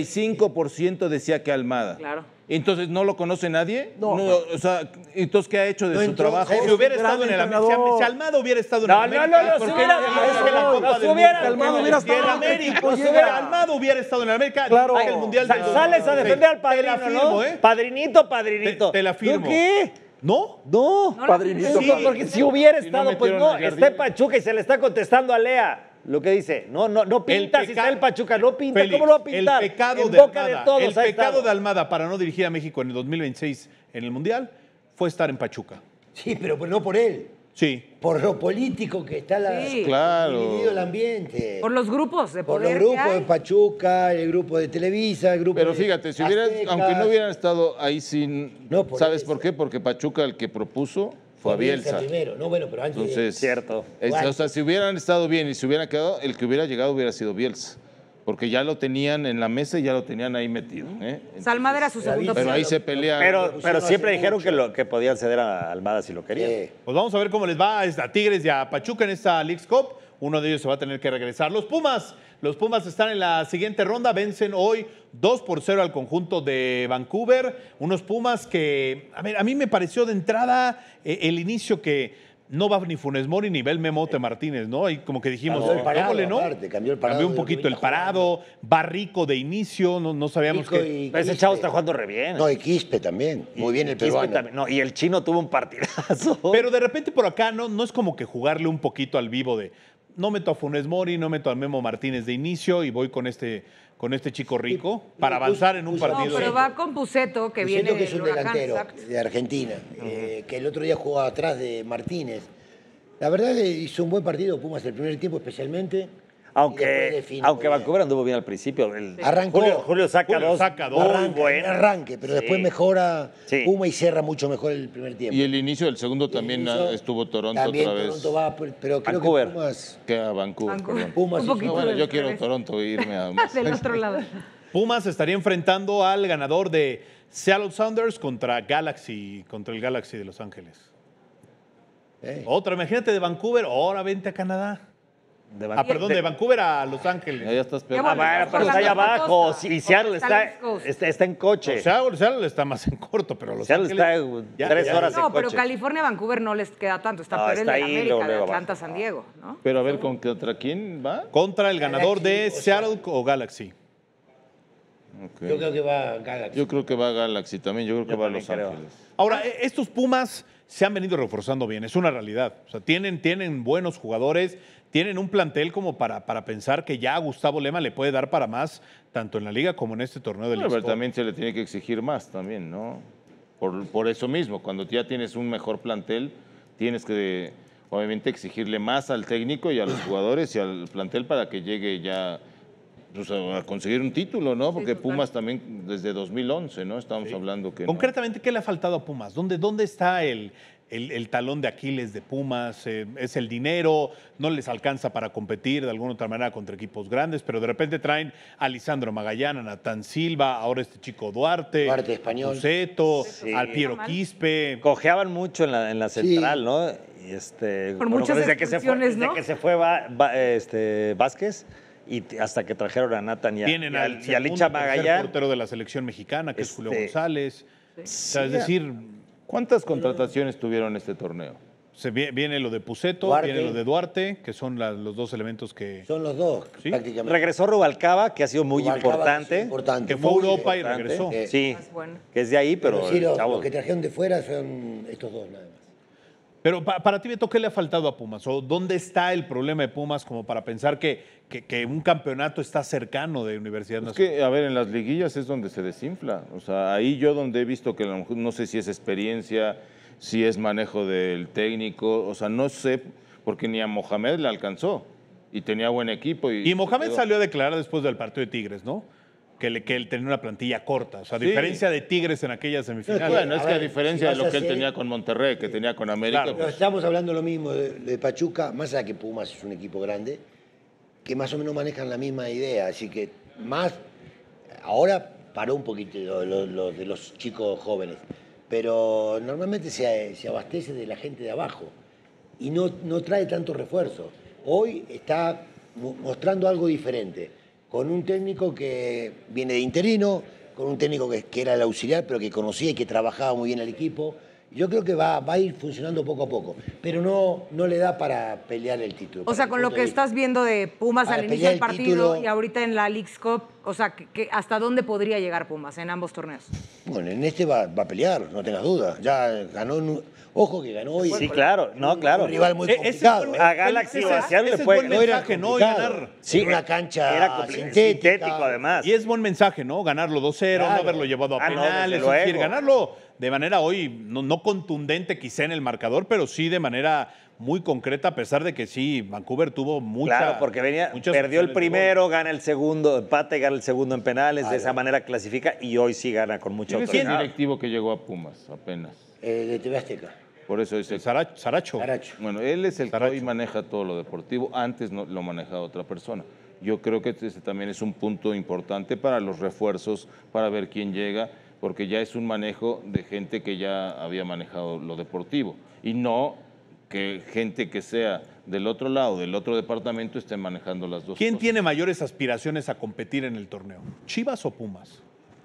S2: 85% decía que Almada.
S5: Claro.
S2: Entonces, ¿no lo conoce nadie?
S6: No.
S2: O sea, entonces, ¿qué ha hecho de
S3: No
S2: su
S3: entró,
S2: trabajo?
S3: ¿sabes?
S1: Si hubiera
S6: Gran
S1: estado en el América,
S6: entrenador.
S1: si Almada hubiera estado en
S4: No,
S1: el
S4: no,
S1: América,
S4: no, no,
S1: ¿por
S4: si
S1: qué
S4: hubiera-
S1: no
S4: no,
S1: llega a la
S4: no,
S1: Copa
S4: no,
S1: del
S4: si hubiera-
S1: Mundo?
S6: Almada hubiera
S1: Si el
S6: estado-
S1: América,
S6: pues
S1: si
S6: hubiera-
S1: Almada hubiera estado en el América,
S6: Claro.
S1: llega el Mundial del
S4: Sales a defender al
S1: Te
S4: padrino,
S1: la firmo,
S4: ¿no?
S1: ¿eh?
S4: Padrinito, padrinito.
S1: Te la firmo.
S4: ¿No qué?
S1: ¿No?
S4: No.
S5: No la
S6: Padrinito.
S5: firmé.
S1: Sí.
S4: Porque si hubiera
S2: Si no
S4: estado, pues
S2: metieron
S4: no,
S2: a Jardín.
S4: está en Pachuca y se le está contestando a Lea. Lo que dice, no pinta si está el Pachuca, no pinta,
S1: Félix,
S4: ¿cómo lo va a pintar?
S1: El pecado,
S4: en
S1: de,
S4: boca
S1: Almada,
S4: de todos
S1: el
S4: ha
S1: pecado
S4: estado.
S1: de Almada para no dirigir a México en el 2026 en el Mundial fue estar en Pachuca.
S3: Sí, pero no por él.
S1: Sí.
S3: Por lo político que está
S5: Sí.
S2: Claro.
S3: dividido el ambiente.
S5: Por los grupos de
S3: Por
S5: poder
S3: los
S5: que
S3: grupos
S5: hay.
S3: de Pachuca, el grupo de Televisa, el grupo
S2: Pero
S3: de
S2: fíjate, si
S3: Aztecas.
S2: aunque no hubieran estado ahí sin...
S3: No, por
S2: ¿Sabes
S3: eso.
S2: por qué? Porque Pachuca, el que propuso, fue a Bielsa.
S3: primero. No, bueno, pero antes.
S2: Entonces,
S4: Cierto.
S2: O sea, si hubieran estado bien y se hubieran quedado, el que hubiera llegado hubiera sido Bielsa. Porque ya lo tenían en la mesa y ya lo tenían ahí metido.
S5: Almada era su segunda
S2: Pero
S5: opción.
S2: ahí se pelean.
S4: Pero siempre
S3: hace
S4: dijeron
S3: mucho.
S4: que podían ceder a Almada si lo querían.
S1: Pues vamos a ver cómo les va a Tigres y a Pachuca en esta Leagues Cup. Uno de ellos se va a tener que regresar. Los Pumas están en la siguiente ronda. Vencen hoy 2-0 al conjunto de Vancouver. Unos Pumas que, a mí me pareció de entrada el inicio que no va ni Funes Mori ni Bel Memote Martínez, ¿no? Y como que dijimos,
S3: Cambió el parado,
S1: ¿cómo ¿no?
S3: aparte, cambió el parado
S1: Cambió un
S3: de lo que
S1: poquito el
S3: venía
S1: parado, va Rico de inicio, no sabíamos
S3: Rico
S1: que...
S3: y
S4: Pero ese
S3: Quispe.
S4: chavo está jugando re bien.
S3: No, y Quispe también. Muy bien el
S4: Quispe
S3: peruano.
S4: también. No, y el chino tuvo un partidazo.
S1: Pero de repente por acá no es como que jugarle un poquito al vivo de no meto a Funes Mori, no meto a Memo Martínez de inicio y voy con este chico Rico para avanzar en un
S3: puso-
S5: No,
S1: partido.
S5: pero va con Puceto, que
S3: Siento
S5: viene
S3: que es un
S5: del Huracán,
S3: delantero
S5: exacto.
S3: de Argentina, que el otro día jugó atrás de Martínez. La verdad que hizo un buen partido Pumas el primer tiempo especialmente. y después
S4: Aunque
S3: define muy bien.
S4: Vancouver anduvo bien al principio.
S3: Arrancó.
S4: Julio saca
S1: Julio
S4: dos.
S1: saca dos.
S4: Muy
S3: Arranca,
S4: buenos.
S3: arranque, pero después
S4: Sí.
S3: mejora
S4: Sí.
S3: Puma y cierra mucho mejor el primer tiempo.
S2: Y el inicio del segundo también
S3: Hizo-
S2: estuvo Toronto
S3: también
S2: otra vez.
S3: Toronto va, pero creo
S4: Vancouver.
S3: que Pumas...
S2: Que a Vancouver,
S5: Vancouver.
S2: perdón.
S3: Pumas
S5: Un
S3: hizo-
S5: poquito
S2: No, bueno,
S5: del
S2: yo quiero
S5: revés.
S2: Toronto irme a...
S5: Del otro lado.
S1: Pumas estaría enfrentando al ganador de Seattle Sounders contra el Galaxy de Los Ángeles. Otra, imagínate de Vancouver, ahora vente a Canadá. De Vancouver a Los Ángeles.
S2: Ya estás
S4: pero está allá abajo. Y Seattle está en coche.
S1: No, Seattle está más en corto, pero Los
S4: Seattle
S1: Ángeles
S4: está 3 horas en
S5: No,
S4: coche.
S5: pero California, Vancouver no les queda tanto. Está peor el de América, de Atlanta, San Diego, ¿no?
S2: Pero a ver, ¿contra quién va?
S1: Contra el ganador de Seattle o Galaxy.
S2: Okay.
S3: Yo creo que va Galaxy.
S2: Yo creo que va Galaxy también. Yo creo que va a Los Ángeles.
S1: Ahora, estos Pumas se han venido reforzando bien, es una realidad. O sea, tienen buenos jugadores, tienen un plantel como para pensar que ya a Gustavo Lema le puede dar para más, tanto en la liga como en este torneo del
S2: Pero también se le tiene que exigir más también, ¿no? Por eso mismo, cuando ya tienes un mejor plantel, tienes que obviamente exigirle más al técnico y a los jugadores y al plantel para que llegue ya pues, a conseguir un título, ¿no? Porque sí, Pumas también desde 2011, ¿no? Estamos hablando que...
S1: Concretamente, ¿qué le ha faltado a Pumas? ¿Dónde está el talón de Aquiles de Pumas? ¿Es el dinero? ¿No les alcanza para competir de alguna otra manera contra equipos grandes? Pero de repente traen a Lisandro Magallán, a Natán Silva, ahora este chico Duarte
S3: español.
S1: Buceto, al Piero Quispe.
S4: Cojeaban mucho en la central, ¿no?
S5: Por muchas expulsiones, ¿no?
S4: Desde que se fue Vázquez y hasta que trajeron a Natán y a Licha Magallán.
S1: El portero de la selección mexicana, que es Julio González.
S2: Sí.
S1: O sea, es decir,
S2: ¿cuántas contrataciones tuvieron este torneo?
S1: Viene lo de Puceto, viene lo de Duarte, que son los dos elementos que...
S3: Son los dos,
S1: ¿sí?
S3: prácticamente.
S4: Regresó Rubalcaba, que ha sido muy importante.
S1: Que fue a Europa y regresó.
S4: Sí, que es de ahí, pero
S3: sí, los que trajeron de fuera son estos dos nada más.
S1: Pero para ti, Beto, ¿qué le ha faltado a Pumas? ¿O dónde está el problema de Pumas como para pensar que un campeonato está cercano de Universidad Nacional?
S2: Es que, a ver, en las liguillas es donde se desinfla. O sea, ahí yo donde he visto que a lo mejor, no sé si es experiencia, si es manejo del técnico, o sea, no sé, porque ni a Mohamed le alcanzó y tenía buen equipo. Y
S1: Mohamed salió a declarar después del partido de Tigres, ¿no? Que él tenía una plantilla corta. O sea, a
S2: sí,
S1: diferencia de Tigres en aquella semifinal.
S2: Bueno, es que a diferencia de lo que él tenía con Monterrey, que tenía con América.
S1: Claro.
S3: Pero estamos hablando lo mismo de Pachuca, más allá que Pumas es un equipo grande, que más o menos manejan la misma idea. Así que ahora paró un poquito lo de los chicos jóvenes, pero normalmente se abastece de la gente de abajo y no trae tanto refuerzo. Hoy está mostrando algo diferente, con un técnico que viene de interino, con un técnico que era el auxiliar, pero que conocía y que trabajaba muy bien el equipo. Yo creo que va a ir funcionando poco a poco, pero no le da para pelear el título.
S5: O sea, con lo que estás viendo de Pumas al inicio del partido y ahorita en la Leagues Cup, o sea, ¿hasta dónde podría llegar Pumas en ambos torneos?
S3: Bueno, en este va a pelear, no tengas dudas. Ya ganó, ojo que ganó hoy.
S4: Sí, claro, claro.
S3: Un rival muy complicado.
S4: A Galaxy o a Seattle le puede
S1: mensaje, ¿no? Y ganar.
S3: Sí, una cancha sintético
S4: además.
S1: Y es buen mensaje, ¿no? Ganarlo 2-0, no haberlo llevado a penales, es decir, ganarlo de manera hoy no contundente quizá en el marcador, pero sí de manera muy concreta, a pesar de que sí, Vancouver tuvo mucha...
S4: Claro, porque perdió el primero, gana el segundo, empate, gana el segundo en penales, de esa manera clasifica y hoy sí gana con mucha autoridad.
S2: ¿Quién es el directivo que llegó a Pumas apenas?
S3: De TV Azteca.
S2: Por eso es
S1: Saracho.
S2: Bueno, él es el que hoy maneja todo lo deportivo, antes no lo manejaba otra persona. Yo creo que ese también es un punto importante para los refuerzos, para ver quién llega, porque ya es un manejo de gente que ya había manejado lo deportivo y no que gente que sea del otro lado, del otro departamento, esté manejando las dos
S1: ¿Quién
S2: cosas.
S1: tiene mayores aspiraciones a competir en el torneo? ¿Chivas o Pumas?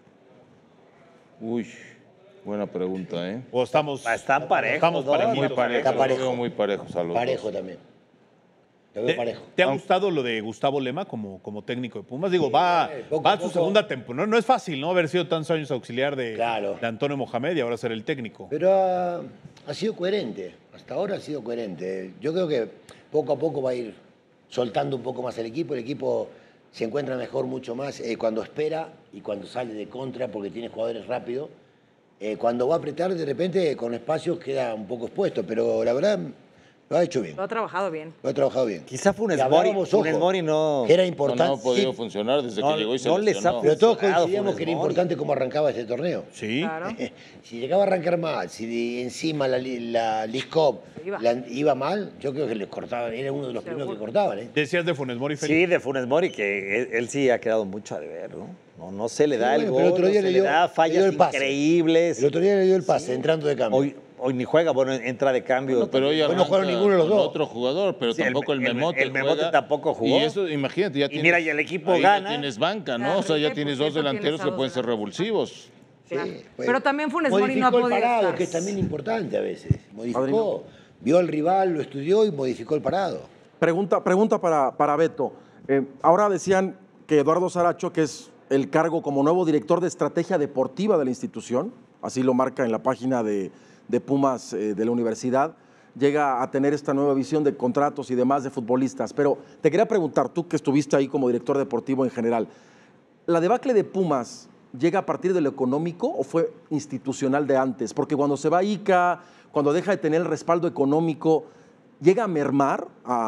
S2: Uy, buena pregunta, ¿eh?
S1: ¿O estamos
S4: parejos?
S1: Estamos parejitos.
S2: Muy parejos.
S3: Está parejo.
S2: Lo veo muy parejos a los
S3: Parejo
S2: dos.
S3: también. Lo veo parejo.
S1: ¿Te ha gustado lo de Gustavo Lema como técnico de Pumas? Digo, va a su segunda temporada. No es fácil, ¿no? Haber sido tantos años auxiliar de Antonio Mohamed y ahora ser el técnico.
S3: Pero ha sido coherente. Hasta ahora ha sido coherente. Yo creo que poco a poco va a ir soltando un poco más el equipo. El equipo se encuentra mejor mucho más cuando espera y cuando sale de contra porque tiene jugadores rápidos. Cuando va a apretar, de repente, con espacios queda un poco expuesto. Pero la verdad... Lo ha hecho bien.
S5: Lo ha trabajado bien.
S3: Lo ha trabajado bien.
S4: Quizá Funes Mori no...
S3: Que era importante.
S2: No ha podido funcionar desde que llegó y se lesionó.
S3: Pero todos coincidíamos que era importante cómo arrancaba este torneo.
S1: Sí.
S5: Claro.
S3: Si llegaba a arrancar mal, si encima la Leagues Cup iba mal, yo creo que les cortaban. Era uno de los primeros que cortaban.
S1: Decías de Funes Mori, Felipe.
S4: Sí, de Funes Mori, que él sí ha quedado mucho a deber, ¿no? No se le da el
S3: bueno,
S4: gol,
S3: pero el otro día
S4: no
S3: le
S4: se le
S3: dio-
S4: da
S3: le
S4: fallas
S3: dio el pase.
S4: increíbles.
S3: El otro día le dio el pase, entrando de cambio.
S4: Hoy ni juega, bueno, entra de cambio.
S2: No, pero hoy
S3: Hoy no jugaron
S2: arranca
S3: ninguno de los
S2: con
S3: dos.
S2: otro jugador, pero
S4: Sí,
S2: tampoco el Memote.
S4: el Memote
S2: juega.
S4: tampoco jugó.
S2: Y eso, imagínate, ya
S4: Y
S2: tienes.
S4: mira, y el equipo
S2: ahí
S4: gana.
S2: Ya tienes banca, ¿no?
S5: Claro,
S2: O sea, ya
S5: ¿por
S2: tienes
S5: qué?
S2: dos
S5: Porque
S2: delanteros que
S5: tienes a
S2: pueden
S5: dos
S2: ser revulsivos.
S5: Claro.
S3: pues,
S5: Pero también Funes Mori no ha
S3: modificó el
S5: podido
S3: parado,
S5: estar.
S3: que es también importante a veces. Modificó,
S6: Adriano.
S3: vio al rival, lo estudió y modificó el parado.
S6: Pregunta para Beto. Ahora decían que Eduardo Saracho, que es el cargo como nuevo director de estrategia deportiva de la institución, así lo marca en la página de Pumas de la universidad, llega a tener esta nueva visión de contratos y demás de futbolistas. Pero te quería preguntar, tú que estuviste ahí como director deportivo en general, ¿la debacle de Pumas llega a partir de lo económico o fue institucional de antes? Porque cuando se va Ica, cuando deja de tener el respaldo económico, ¿llega a mermar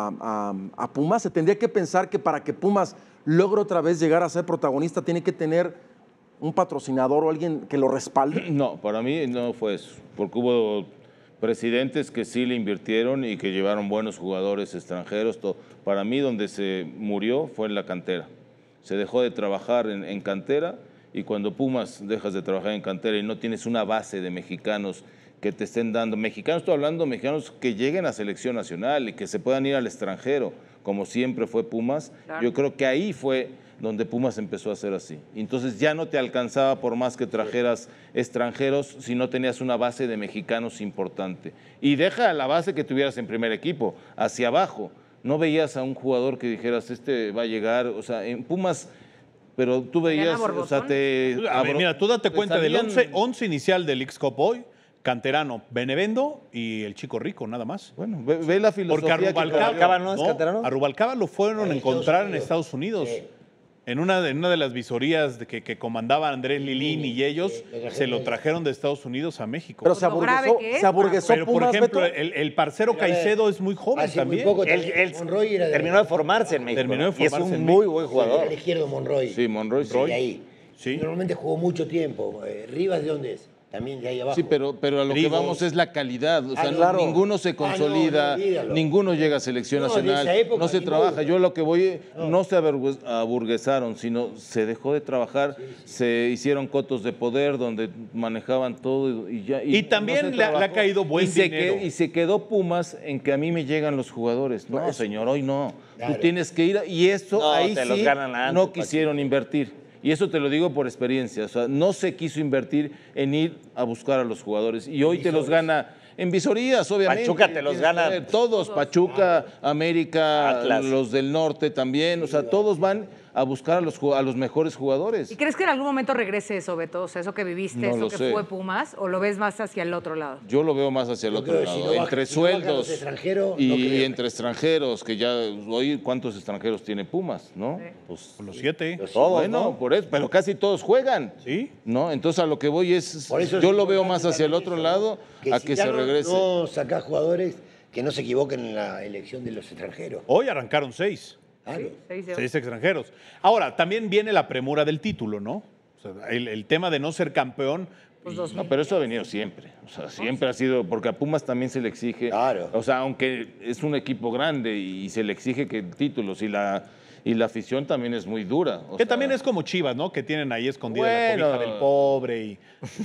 S6: a Pumas? Se tendría que pensar que para que Pumas logre otra vez llegar a ser protagonista tiene que tener un patrocinador o alguien que lo respalde.
S2: No, para mí no fue eso, porque hubo presidentes que sí le invirtieron y que llevaron buenos jugadores extranjeros. Todo. Para mí donde se murió fue en la cantera. Se dejó de trabajar en cantera y cuando Pumas dejas de trabajar en cantera y no tienes una base de mexicanos que te estén dando, mexicanos, estoy hablando de mexicanos que lleguen a selección nacional y que se puedan ir al extranjero, como siempre fue Pumas,
S5: Claro.
S2: yo creo que ahí fue donde Pumas empezó a hacer así. Entonces ya no te alcanzaba por más que trajeras extranjeros si no tenías una base de mexicanos importante. Y deja la base que tuvieras en primer equipo, hacia abajo. No veías a un jugador que dijeras, este va a llegar, o sea, en Pumas, pero tú veías, o sea,
S1: A ver, mira, tú date
S2: te
S1: cuenta del
S2: salían-
S1: 11 inicial del X-Cup hoy, canterano, Benevendo y el Chico Rico, nada más.
S2: Bueno, ve la filosofía.
S1: Porque a Rubalcaba,
S4: Rubalcaba no es canterano.
S1: a Rubalcaba lo fueron a encontrar en Estados Unidos.
S3: Sí.
S1: En una de las visorías que comandaba Andrés Lilín y ellos, se lo trajeron de Estados Unidos a México.
S6: Pero
S5: Lo grave que es,
S6: se aburguesó
S1: Pero, por
S6: Pumas,
S1: ejemplo,
S6: Beto.
S1: el parcero
S3: Pero, a ver,
S1: Caicedo es muy joven
S3: hace muy
S1: también.
S3: poco
S4: Él
S3: Monroy era
S4: terminó de formarse en México.
S1: Terminó de
S4: y es
S1: formarse
S4: un
S1: en
S4: muy
S1: México.
S4: buen
S3: Era
S4: jugador.
S3: el izquierdo Monroy.
S2: Sí, Monroy, sí.
S3: De ahí.
S1: Sí.
S3: Normalmente jugó mucho tiempo. Rivas, ¿de dónde es? También de ahí abajo.
S2: Sí, pero a lo que
S1: Trigos.
S2: vamos es la calidad. O sea,
S3: Ah, claro.
S2: ninguno se consolida,
S3: no, olvídalo.
S2: ninguno llega a selección
S3: No, de
S2: nacional,
S3: esa época,
S2: no se
S3: ninguno.
S2: trabaja. Yo lo que voy, no se aburguesaron, sino se dejó de trabajar, se hicieron cotos de poder donde manejaban todo y ya.
S1: Y también
S2: no se
S1: le ha
S2: trabajó.
S1: caído buen
S2: y se
S1: dinero.
S2: y se quedó Pumas en que a mí me llegan los jugadores. No, señor, hoy no.
S3: Claro.
S2: Tú tienes que ir, y esto
S4: No,
S2: ahí
S4: te los
S2: sí
S4: ganan antes,
S2: no quisieron invertir. Y eso te lo digo por experiencia. O sea, no se quiso invertir en ir a buscar a los jugadores. Y hoy te los gana en visorías, obviamente.
S4: Pachuca te los
S2: Tienes
S4: gana.
S2: que ver, todos, Pachuca, América,
S4: Atlas.
S2: los del norte también. O sea, todos van a buscar a los mejores jugadores.
S5: ¿Y crees que en algún momento regrese eso, Beto? O sea, eso que viviste,
S2: No
S5: eso
S2: lo
S5: que
S2: sé.
S5: fue Pumas, ¿o lo ves más hacia el otro lado?
S2: Yo lo veo más hacia el
S3: Yo
S2: otro
S3: creo que si
S2: lado.
S3: no baja-
S2: Entre
S3: si no bajan
S2: sueldos
S3: los extranjeros,
S2: y
S3: no creo.
S2: entre extranjeros, que ya hoy, ¿cuántos extranjeros tiene Pumas? ¿No? Pues,
S1: Los 7.
S4: Todos,
S2: bueno,
S4: ¿no?
S2: por eso, pero casi todos juegan.
S1: Sí.
S2: ¿No? Entonces a lo que voy es,
S3: Por eso es
S2: yo lo veo
S3: importante
S2: más hacia el
S3: también
S2: otro
S3: eso,
S2: lado, a
S3: si
S2: que
S3: ya
S2: se regrese.
S3: No sacás jugadores que no se equivoquen en la elección de los extranjeros.
S1: Hoy arrancaron 6.
S3: Claro.
S1: 6 extranjeros. Ahora, también viene la premura del título, ¿no? O sea, el tema de no ser campeón.
S5: Pues
S1: y-
S5: dos.
S2: No, pero eso ha venido siempre. O sea, siempre ha sido, porque a Pumas también se le exige.
S3: Claro.
S2: O sea, aunque es un equipo grande y se le exige que títulos y la afición también es muy dura. O
S1: Que
S2: sea,
S1: también es como Chivas, ¿no? Que tienen ahí escondida
S2: Bueno.
S1: la cobija del pobre y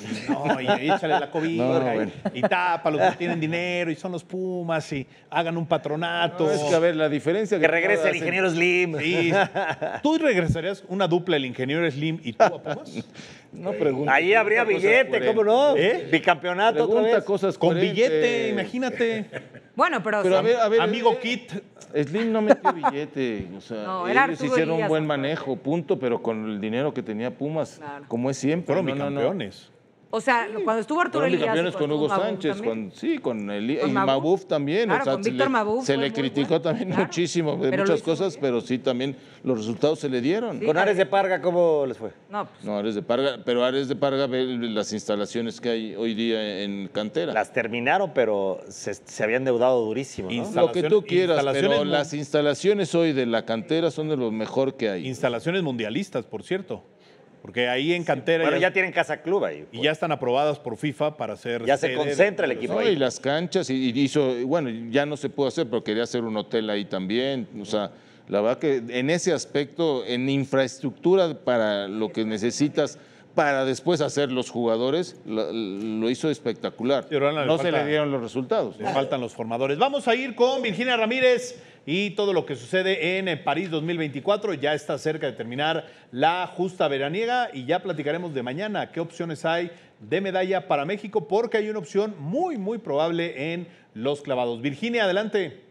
S1: échale la cobija
S2: No,
S1: y,
S2: bueno.
S1: y tapa los que tienen dinero y son los Pumas y hagan un patronato.
S2: No, es que a ver, la diferencia
S4: Que regrese el
S2: hacen-
S4: ingeniero Slim.
S1: Sí. ¿Tú regresarías una dupla el ingeniero Slim y tú a Pumas?
S2: No pregunta.
S4: Ahí habría billete, ¿cómo no?
S1: ¿Eh?
S4: Bicampeonato otra
S2: Pregunta
S4: vez.
S2: cosas
S1: Con
S2: coherentes.
S1: billete, imagínate.
S5: Bueno, pero...
S2: Pero a ver,
S1: Amigo Kit.
S2: Slim no metió billete, o sea,
S5: No, era
S2: ellos
S5: Arturo
S2: hicieron un
S5: Elías,
S2: buen
S5: aparte.
S2: manejo, punto, pero con el dinero que tenía Pumas,
S5: Claro.
S2: como es siempre.
S1: Fueron
S2: no, no, no.
S1: bicampeones.
S5: O sea, cuando estuvo Arturo
S2: Fueron
S5: Elías... y
S2: bicampeones con
S5: cuando
S2: Hugo
S5: estuvo Mabuf
S2: Sánchez,
S5: también.
S2: sí, con el
S5: Con
S2: y
S5: Mabuf.
S2: Mabuf también.
S5: Claro, con Víctor Mabuf
S2: se
S5: fue
S2: le
S5: muy
S2: criticó
S5: bueno.
S2: también
S5: Claro.
S2: muchísimo de
S5: Pero lo
S2: muchas
S5: hizo
S2: cosas,
S5: muy
S2: pero sí también los resultados se le dieron.
S5: Sí.
S4: Con Ares de Parga, ¿cómo les fue?
S5: No, pues,
S2: No, Ares de Parga, pero Ares de Parga ve las instalaciones que hay hoy día en cantera.
S4: Las terminaron, pero se habían deudado durísimo, ¿no?
S2: Lo que tú quieras,
S1: instalaciones
S2: pero
S1: mu-
S2: las instalaciones hoy de la cantera son de lo mejor que hay.
S1: Instalaciones mundialistas, por cierto. Porque ahí en cantera
S4: Bueno, ya tienen casa club ahí.
S1: y ya están aprobadas por FIFA para ser
S4: Ya se
S1: sede
S4: concentra el
S1: de-
S4: equipo
S2: No,
S4: ahí.
S2: y las canchas, y hizo, bueno, ya no se pudo hacer, pero quería hacer un hotel ahí también. O sea, La verdad que en ese aspecto, en infraestructura para lo que necesitas para después hacer los jugadores, lo hizo espectacular. No se le dieron los resultados.
S1: Le faltan los formadores. Vamos a ir con Virginia Ramírez y todo lo que sucede en París 2024. Ya está cerca de terminar la justa veraniega y ya platicaremos de mañana qué opciones hay de medalla para México, porque hay una opción muy, muy probable en los clavados. Virginia, adelante.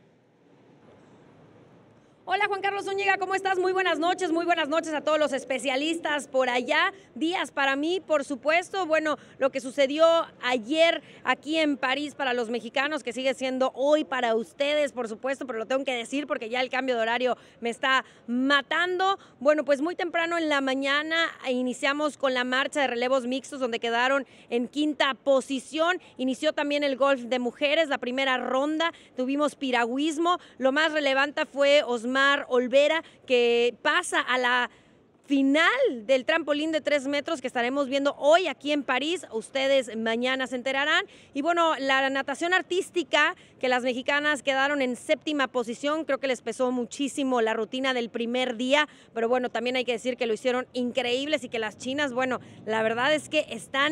S9: Hola Juan Carlos Zúñiga, ¿cómo estás? Muy buenas noches a todos los especialistas por allá. Días para mí, por supuesto. Bueno, lo que sucedió ayer aquí en París para los mexicanos, que sigue siendo hoy para ustedes, por supuesto, pero lo tengo que decir porque ya el cambio de horario me está matando. Bueno, pues muy temprano en la mañana iniciamos con la marcha de relevos mixtos, donde quedaron en quinta posición. Inició también el golf de mujeres, la primera ronda. Tuvimos piragüismo. Lo más relevante fue Osmar Olvera, que pasa a la final del trampolín de 3 metros que estaremos viendo hoy aquí en París. Ustedes mañana se enterarán. Y bueno, la natación artística, que las mexicanas quedaron en 7ª posición. Creo que les pesó muchísimo la rutina del primer día, pero bueno, también hay que decir que lo hicieron increíbles y que las chinas, bueno, la verdad es que están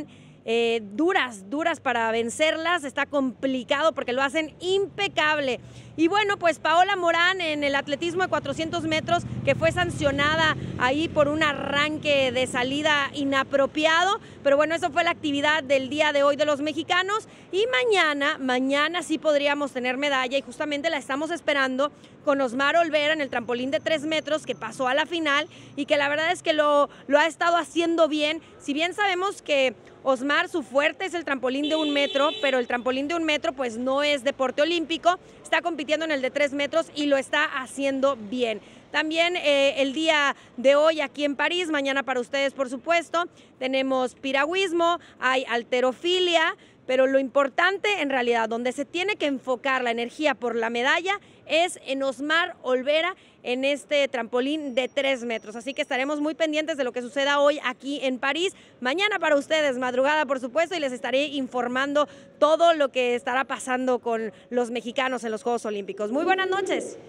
S9: duras para vencerlas. Está complicado porque lo hacen impecable. Y bueno, pues Paola Morán en el atletismo de 400 metros, que fue sancionada ahí por un arranque de salida inapropiado, pero bueno, eso fue la actividad del día de hoy de los mexicanos. Y mañana sí podríamos tener medalla, y justamente la estamos esperando con Osmar Olvera en el trampolín de 3 metros, que pasó a la final y que la verdad es que lo ha estado haciendo bien. Si bien sabemos que Osmar, su fuerte es el trampolín de 1 metro, pero el trampolín de 1 metro pues no es deporte olímpico, está compitiendo en el de 3 metros y lo está haciendo bien. También el día de hoy aquí en París, mañana para ustedes por supuesto, tenemos piragüismo, hay halterofilia, pero lo importante en realidad, donde se tiene que enfocar la energía por la medalla, es en Osmar Olvera en este trampolín de 3 metros. Así que estaremos muy pendientes de lo que suceda hoy aquí en París. Mañana para ustedes, madrugada por supuesto, y les estaré informando todo lo que estará pasando con los mexicanos en los Juegos Olímpicos. Muy buenas noches.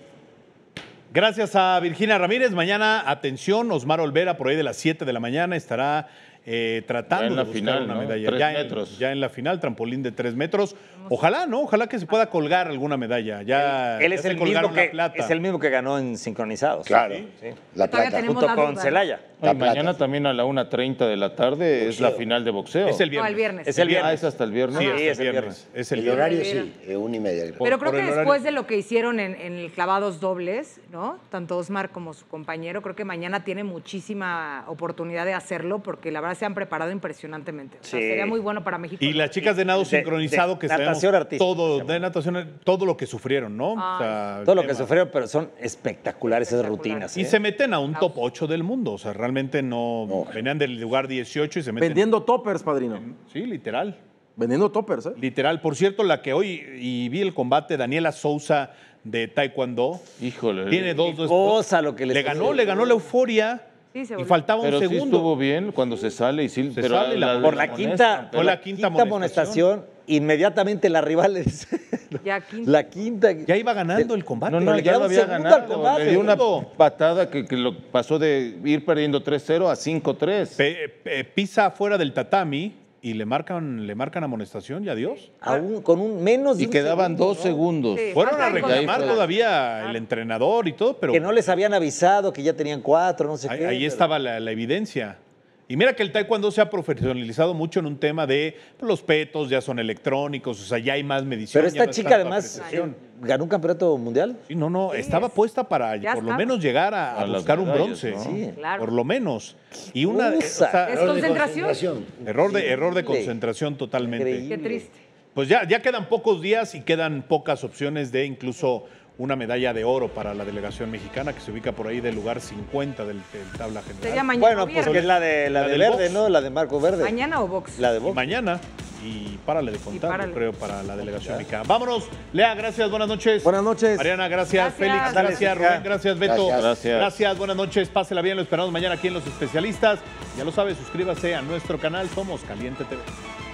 S1: Gracias a Virginia Ramírez. Mañana, atención, Osmar Olvera por ahí de las 7 de la mañana estará tratando de buscar
S2: final,
S1: una
S2: ¿no?
S1: medalla.
S2: 3 metros.
S1: Ya en la final, trampolín de 3 metros. Ojalá, ¿no? Ojalá que se pueda colgar alguna medalla.
S4: Él es el mismo que ganó en sincronizados.
S3: Claro.
S4: Sí.
S3: La plata.
S9: tenemos
S4: junto con Celaya.
S2: Y mañana también a la 1:30 de la tarde es la final de boxeo.
S1: Es el
S5: No,
S1: viernes.
S5: el viernes.
S4: Es el viernes.
S2: Es hasta el viernes.
S1: Sí,
S4: Sí,
S1: es el viernes. Es el
S3: El
S1: viernes.
S3: horario sí, 1:30.
S5: Pero creo
S1: por
S5: que
S1: el
S5: después
S1: horario.
S5: de lo que hicieron en el clavados dobles, ¿no? Tanto Osmar como su compañero, creo que mañana tiene muchísima oportunidad de hacerlo, porque la verdad se han preparado impresionantemente. O sea,
S4: Sí.
S5: sería muy bueno para México.
S1: Y las chicas de nado
S4: De
S1: sincronizado que sabemos
S4: natación artística,
S1: todo,
S4: se llama.
S1: de natación, todo lo que sufrieron, ¿no? O sea,
S4: Todo lo que
S1: tema.
S4: sufrieron, pero son espectaculares esas
S5: Espectacular.
S4: rutinas.
S1: Y se meten a un top 8 del mundo. O sea, realmente no venían del lugar 18 y se meten.
S6: Vendiendo toppers, padrino.
S1: Sí, literal.
S6: Vendiendo toppers, ¿eh?
S1: Literal. Por cierto, la que hoy y vi el combate, Daniela Sousa de Taekwondo.
S2: Híjole.
S1: Tiene dos.
S4: cosa lo que les
S1: le ganó la euforia.
S5: Sí, se
S1: Y
S5: volvió.
S1: faltaba un
S2: Pero sí
S1: segundo.
S2: estuvo bien cuando se sale y sí,
S1: Se
S2: pero
S1: sale la-
S4: Por la
S2: amonesta,
S4: quinta,
S1: Fue la quinta
S4: amonestación, inmediatamente la rival le dice,
S5: Ya quinta.
S4: la quinta.
S1: Ya iba ganando el combate.
S2: No,
S4: le
S2: ya
S4: quedaba
S2: lo
S4: un
S2: había
S4: segundo
S2: ganado.
S4: al combate.
S2: Le dio una
S1: Segundo.
S2: patada que lo pasó de ir perdiendo 3-0 a 5-3.
S1: Pisa fuera del tatami y le marcan amonestación y adiós.
S4: Aún con un menos de
S2: Y
S4: un
S2: quedaban
S4: segundo,
S2: 2
S4: ¿no?
S2: segundos.
S5: Sí.
S1: Fueron a
S5: Falta algo
S1: reclamar
S2: de-
S1: todavía el entrenador y todo, pero
S4: Que no les habían avisado que ya tenían 4, no sé qué.
S1: ahí
S4: pero-
S1: estaba la evidencia. Y mira que el taekwondo se ha profesionalizado mucho en un tema de los petos, ya son electrónicos, o sea, ya hay más medición.
S4: Pero
S1: ya
S4: esta
S1: no es
S4: chica
S1: tanta
S4: además
S1: precisión.
S4: ganó un campeonato mundial.
S1: Sí, no, estaba puesta para
S5: Ya
S1: por lo
S5: estaba.
S1: menos llegar a
S2: A las
S1: buscar un
S2: medallas,
S1: bronce.
S2: ¿no?
S4: Sí.
S5: Claro.
S1: Por lo menos. Y una
S4: Cosa.
S5: Es concentración.
S1: error de
S4: Increíble.
S1: concentración totalmente.
S4: Increíble.
S5: Qué triste.
S1: Pues ya quedan pocos días y quedan pocas opciones de incluso una medalla de oro para la delegación mexicana, que se ubica por ahí del lugar 50 del tabla general.
S5: Sería mañana.
S4: Bueno,
S5: o
S4: pues
S5: viernes.
S4: que es la de
S1: del
S4: Verde,
S1: box.
S4: ¿no? La de Marco Verde.
S5: ¿Mañana o box?
S4: La de
S1: Y
S4: box.
S1: mañana, y párale de contar,
S5: párale.
S1: yo creo, para la delegación mexicana. Vámonos, Lea, gracias, buenas noches.
S6: Buenas noches.
S1: Mariana, gracias.
S5: Gracias.
S1: Félix,
S5: Ándale,
S1: gracias.
S4: hija.
S1: Rubén, gracias. Beto,
S3: Gracias.
S1: Gracias, buenas noches. Pásela bien, lo esperamos mañana aquí en Los Especialistas. Ya lo sabe, suscríbase a nuestro canal. Somos Caliente TV.